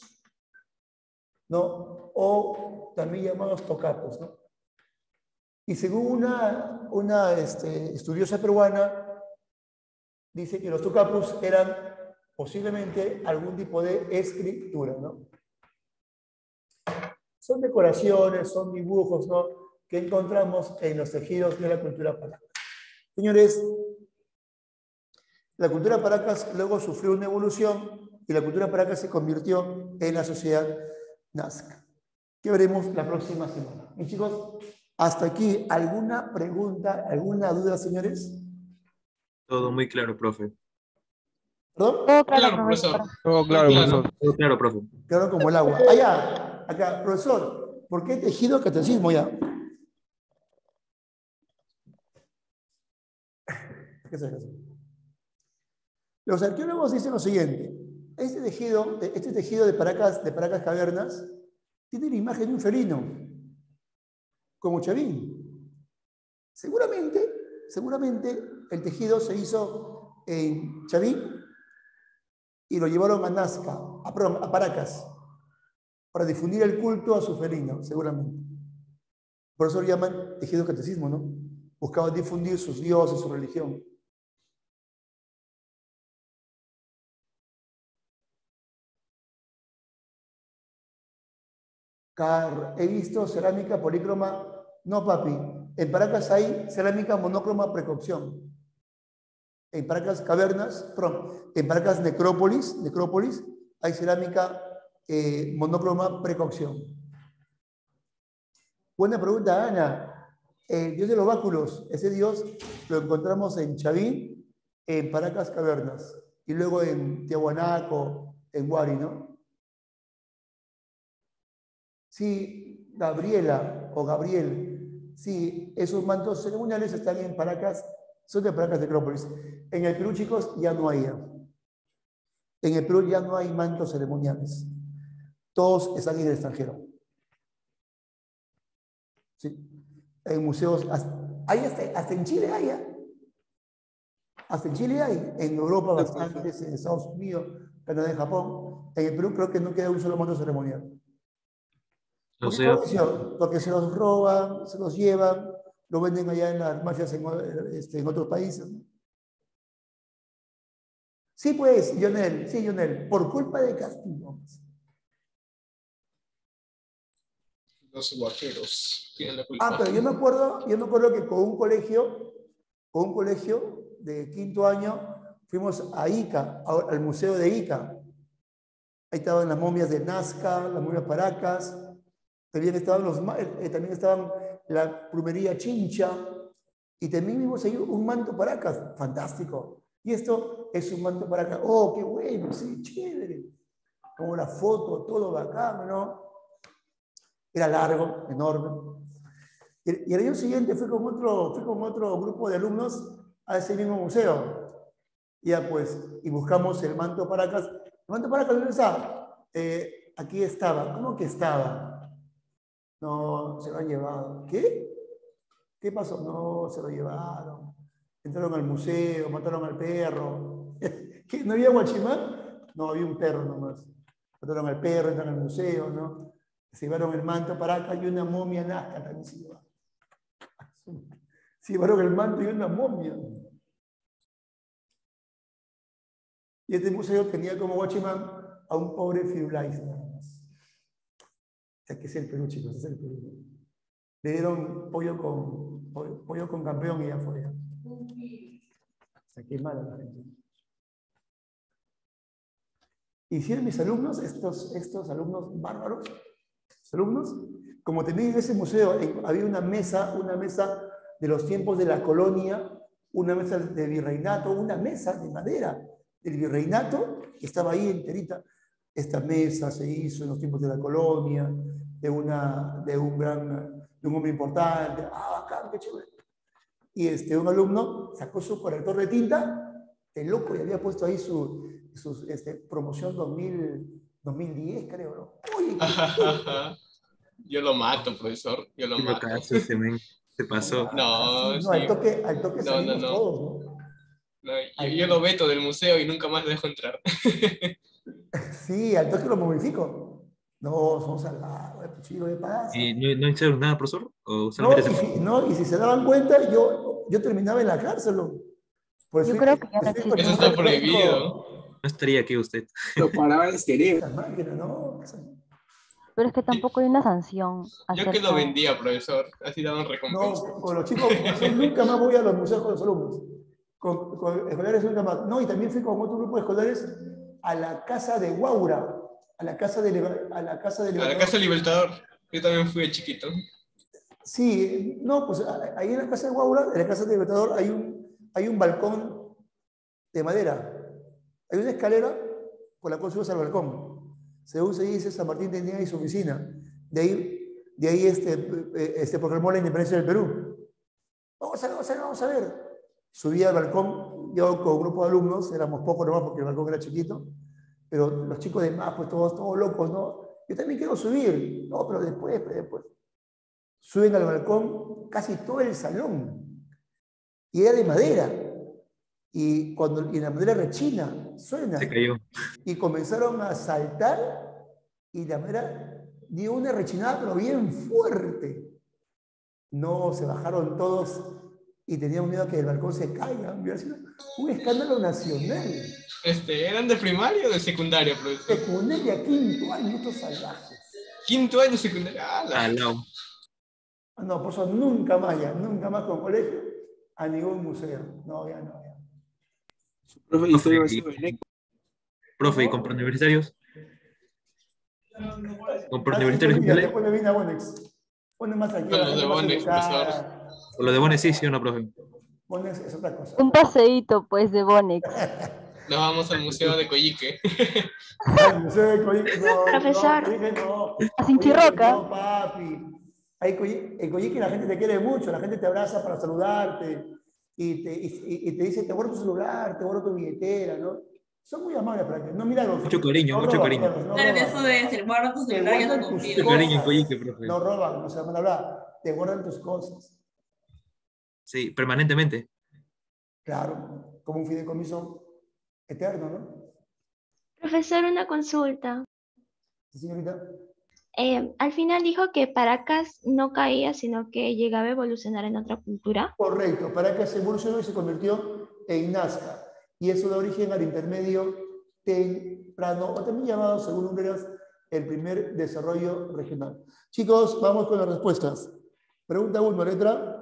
¿no? O también llamados tocapos, ¿no? Y según una estudiosa peruana, dice que los tocapos eran posiblemente algún tipo de escritura, ¿no? Son decoraciones, son dibujos, ¿no? Que encontramos en los tejidos de la cultura Paracas. Señores, la cultura Paracas luego sufrió una evolución y la cultura Paracas se convirtió en la sociedad nazca, que veremos la próxima semana. Y chicos, hasta aquí, ¿alguna pregunta, alguna duda, señores? Todo muy claro, profe. ¿Perdón? Todo claro, profesor. Todo claro, profesor. Todo claro, profe. Claro como el agua. Allá, acá, profesor, ¿por qué tejido catecismo ya? ¿Qué se hace? Los arqueólogos dicen lo siguiente: este tejido de Paracas Cavernas tiene la imagen de un felino, como Chavín. Seguramente el tejido se hizo en Chavín y lo llevaron a Nazca, a Paracas, para difundir el culto a su felino, seguramente. Por eso lo llaman tejido catecismo, ¿no? Buscaban difundir sus dioses, su religión. He visto cerámica polícroma. No, papi. En Paracas hay cerámica monócroma precocción. En Paracas Cavernas, perdón, en Paracas Necrópolis hay cerámica monócroma precocción. Buena pregunta, Ana. El dios de los báculos, ese dios lo encontramos en Chavín, en Paracas Cavernas, y luego en Tiahuanaco, en Huari, ¿no? Sí, Gabriela o Gabriel, sí, esos mantos ceremoniales están en Paracas, son de Paracas Necrópolis. En el Perú, chicos, ya no hay. En el Perú ya no hay mantos ceremoniales. Todos están en el extranjero. Sí. En museos, hay hasta en Chile hay. Hasta en Chile hay. En Europa bastantes, en Estados Unidos, Canadá y Japón. En el Perú creo que no queda un solo manto ceremonial. O sea, Porque se los roban, se los llevan, lo venden allá en las mafias en otros países. Sí, pues, Lionel, por culpa de Castillo. Los vaqueros tienen la culpa. Pero yo me acuerdo que con un colegio de quinto año, fuimos a Ica, al museo de Ica. Ahí estaban las momias de Nazca, las momias Paracas, también estaban la plumería Chincha, y también vimos ahí un manto Paracas, fantástico. Y esto es un manto Paracas. ¡Oh, qué bueno! Sí, chévere. Como la foto, todo bacán, ¿no? Era largo, enorme. Y el año siguiente fui con otro grupo de alumnos a ese mismo museo. Ya pues, y buscamos el manto Paracas. ¿El manto Paracas dónde estaba? Aquí estaba. ¿Cómo que estaba? No, se lo han llevado. ¿Qué? ¿Qué pasó? No, se lo llevaron. Entraron al museo, mataron al perro. ¿Qué? ¿No había guachimán? No, había un perro nomás. Mataron al perro, entraron al museo, ¿no? Se llevaron el manto Paracas y una momia Nazca también se llevaron. Se llevaron el manto y una momia. Y este museo tenía como guachimán a un pobre Firulais nada más. O sea, que es el Perú, chicos, es el Perú. Le dieron pollo con campeón y ya fue. O sea, qué mala la gente. Hicieron mis alumnos, estos alumnos bárbaros, como también en ese museo había una mesa de los tiempos de la colonia, una mesa de virreinato, una mesa de madera del virreinato, que estaba ahí enterita. Esta mesa se hizo en los tiempos de la colonia, de un hombre importante. Bacán, qué chévere. Y un alumno sacó su corrector de tinta, el loco, y había puesto ahí su promoción 2010, creo, ¿no? Oye, yo lo mato, profesor. Yo lo mato. Se pasó. No, sí. Al toque salimos todos, ¿no? Yo lo veto del museo y nunca más lo dejo entrar. Sí, al toque lo momifico. No, somos salvados, chico, ¿qué pasa? ¿Y no hicieron nada, profesor? ¿O y si se daban cuenta, yo terminaba en la cárcel. Yo creo que ya no existe. Eso está prohibido. No estaría aquí usted. Lo paraba el cerebro. ¿No? Pero es que tampoco hay una sanción. Yo que lo vendía, profesor. Así daban recompensas. No, con los chicos, nunca más voy a los museos con los alumnos. Con escolares nunca más. No, y también fui con otro grupo de escolares a la casa de Guaura. A la casa de Libertador. Yo también fui de chiquito. Sí, no, pues ahí en la casa de Guaura, en la casa de Libertador, hay un balcón de madera. Hay una escalera por la cual subes al balcón. Según se dice, San Martín tenía ahí su oficina. De ahí proclamó la independencia del Perú. Vamos a ver. Subí al balcón, yo con un grupo de alumnos, éramos pocos nomás porque el balcón era chiquito, pero los chicos de más, pues todos locos, ¿no? Yo también quiero subir. No, pero después. Suben al balcón casi todo el salón. Y era de madera. Y la madera rechina, suena. Se cayó. Y comenzaron a saltar y la madera dio una rechinada, pero bien fuerte. No, se bajaron todos y tenían miedo a que el balcón se caiga. Un escándalo nacional. ¿Eran de primaria o de secundaria, profesor? Secundaria, quinto año, estos salvajes. Quinto año secundario. ¡Hala! No, por eso nunca más ya, nunca más con colegio a ningún museo. No, ya. Profe, ¿y con preuniversitarios? ¿Con preuniversitarios? Después me vine a Bonex. Bonex más tranquilo. Los de Bonex, profesor. ¿O lo de Bonex sí o no, profe? Bonex es otra cosa. Un paseíto, pues, de Bonex. Nos vamos al Museo de Coyique. El Museo de Coyique, no. Profesor. No. A Sinchirroca. No, papi. En Coyique la gente te quiere mucho, la gente te abraza para saludarte y te dice, te guardo tu celular, te guardo tu billetera, ¿no? Son muy amables para que no milagros. Mucho cariño, mucho cariño. Claro, eso de decir, guarda tu celular, yo no confío. Mucho cariño en Coyique, profe. No roban, no se van a hablar, te guardan tus cosas. Sí, permanentemente. Claro, como un fideicomiso eterno, ¿no? Profesor, una consulta. Sí, señorita. Al final dijo que Paracas no caía, sino que llegaba a evolucionar en otra cultura. Correcto, Paracas evolucionó y se convirtió en Nazca. Y eso da origen al intermedio temprano, o también llamado, según Lumbreras, el primer desarrollo regional. Chicos, vamos con las respuestas. Pregunta 1, letra.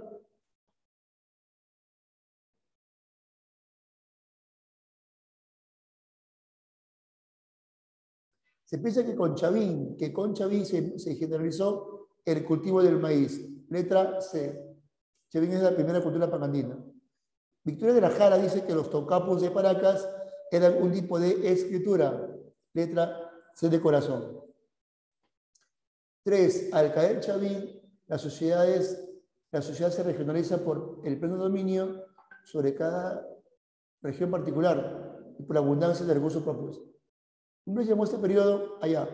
Se piensa que con Chavín se generalizó el cultivo del maíz. Letra C. Chavín es la primera cultura pangandina. Victoria de la Jara dice que los tocapos de Paracas eran un tipo de escritura. Letra C de corazón. 3. Al caer Chavín, la sociedad se regionaliza por el pleno dominio sobre cada región particular y por la abundancia de recursos propios. ¿Cómo se llamó este periodo? Allá.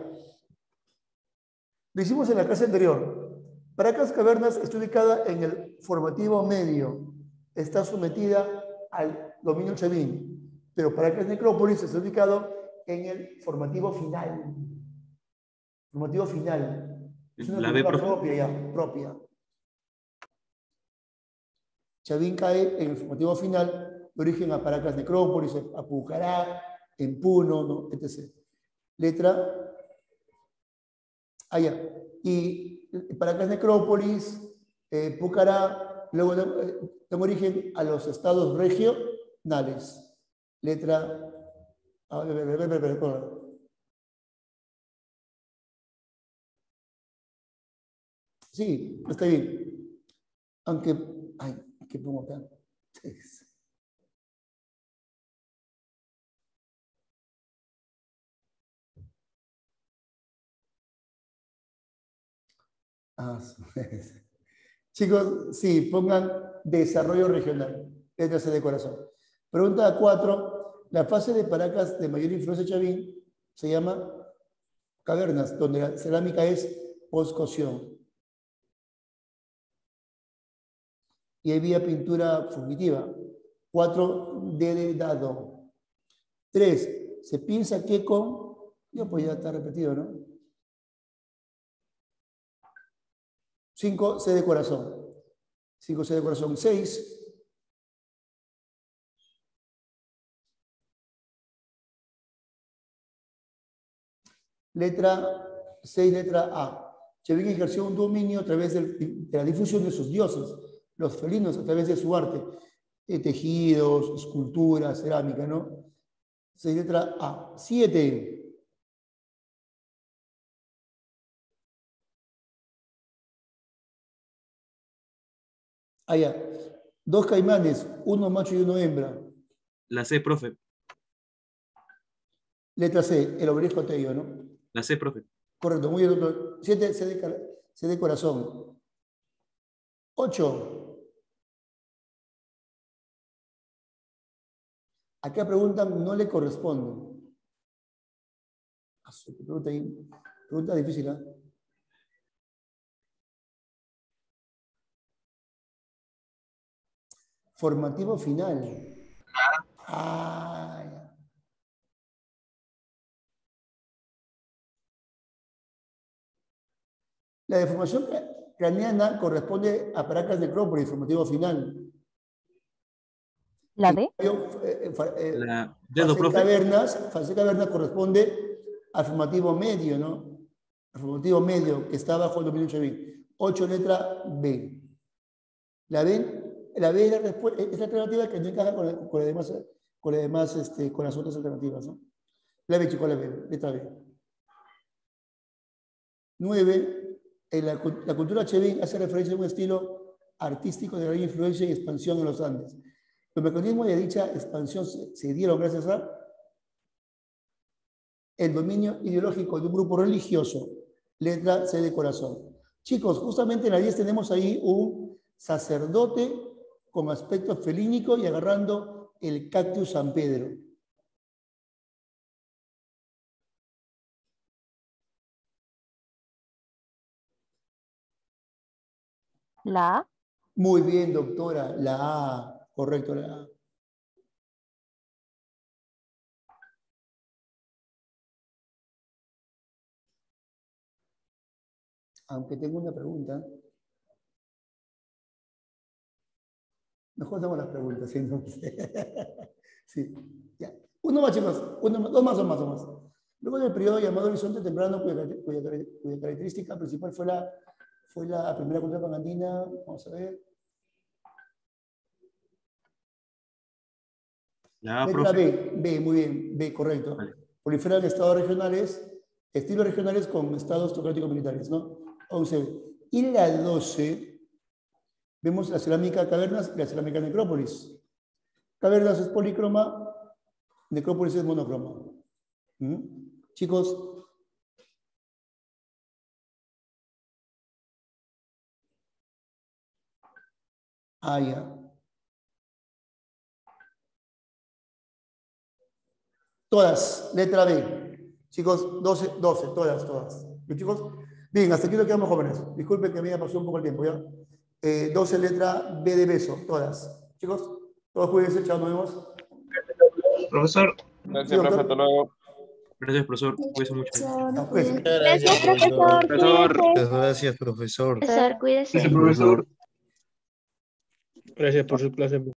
Lo hicimos en la clase anterior. Paracas Cavernas está ubicada en el formativo medio. Está sometida al dominio Chavín. Pero Paracas Necrópolis está ubicado en el formativo final. Formativo final. Es una cultura propia. Chavín cae en el formativo final, de origen a Paracas Necrópolis, a Pucará, en Puno, ¿no? etc. Letra allá. Y Paracas Necrópolis, Pucará, luego dan origen a los estados regionales. Letra. Sí, está bien. Aunque. Ay, ¿qué pongo acá? Chicos, sí, pongan desarrollo regional. Letra C de corazón. Pregunta 4. La fase de Paracas de mayor influencia de Chavín se llama cavernas, donde la cerámica es postcocción. Y había pintura fugitiva. 4. De dado. 3. Se piensa que con... Ya pues ya está repetido, ¿no? 5, C de corazón. 5, C de corazón. 6. Letra 6, letra A. Chavín ejerció un dominio a través de la difusión de sus dioses, los felinos, a través de su arte. Tejidos, esculturas, cerámica, ¿no? 6, letra A. 7. Allá. 2 caimanes, uno macho y uno hembra. La C, profe. Letra C, el obelisco Tello, ¿no? La C, profe. Correcto, muy bien, doctor. 7, C de corazón. 8. Acá preguntan, no le corresponde. Pregunta difícil, ¿eh? Formativo final. Ah, ya. La deformación craneana corresponde a Paracas Necrópolis, formativo final. ¿La D? La D, profe. Fase cavernas corresponde al formativo medio, ¿no? Afirmativo medio, que está bajo el dominio Chavín. 8, letra B. ¿La ven? La B es la respuesta, es la alternativa que no encaja con las otras alternativas, ¿no? La B, chicos, la B, letra B. 9, la cultura Chavín hace referencia a un estilo artístico de gran influencia y expansión en los Andes. Los mecanismos de dicha expansión se dieron gracias a el dominio ideológico de un grupo religioso, letra C de corazón. Chicos, justamente en la 10 tenemos ahí un sacerdote con aspecto felínico y agarrando el cactus San Pedro. ¿La A? Muy bien, doctora, la A, correcto, la A. Aunque tengo una pregunta. Mejor hacemos las preguntas, ¿sí? Sí, ya. Uno más, chicos. Dos más. Luego del periodo llamado Horizonte Temprano, cuya característica principal fue la primera cultura pangandina. Vamos a ver. La A, letra profe. B, muy bien, B, correcto. Vale. Proliferan estilos regionales con estados teocráticos militares, ¿no? 11. Y la 12, vemos la cerámica cavernas y la cerámica necrópolis. Cavernas es polícroma, necrópolis es monocroma. Chicos, ya. Todas, letra B. Chicos, 12, todas. ¿Bien, chicos? Bien, hasta aquí lo quedamos, jóvenes. Disculpen que me haya pasado un poco el tiempo, ¿ya? 12, letra B de beso, todas. Chicos, todos cuídense, chao, nos vemos. Profesor. Gracias, profe, hasta luego. Gracias, profesor. Cuídense mucho. Gracias, profesor. Cuídense. Gracias, profesor. Profesor, cuídese. Gracias, profesor. Gracias por su clase.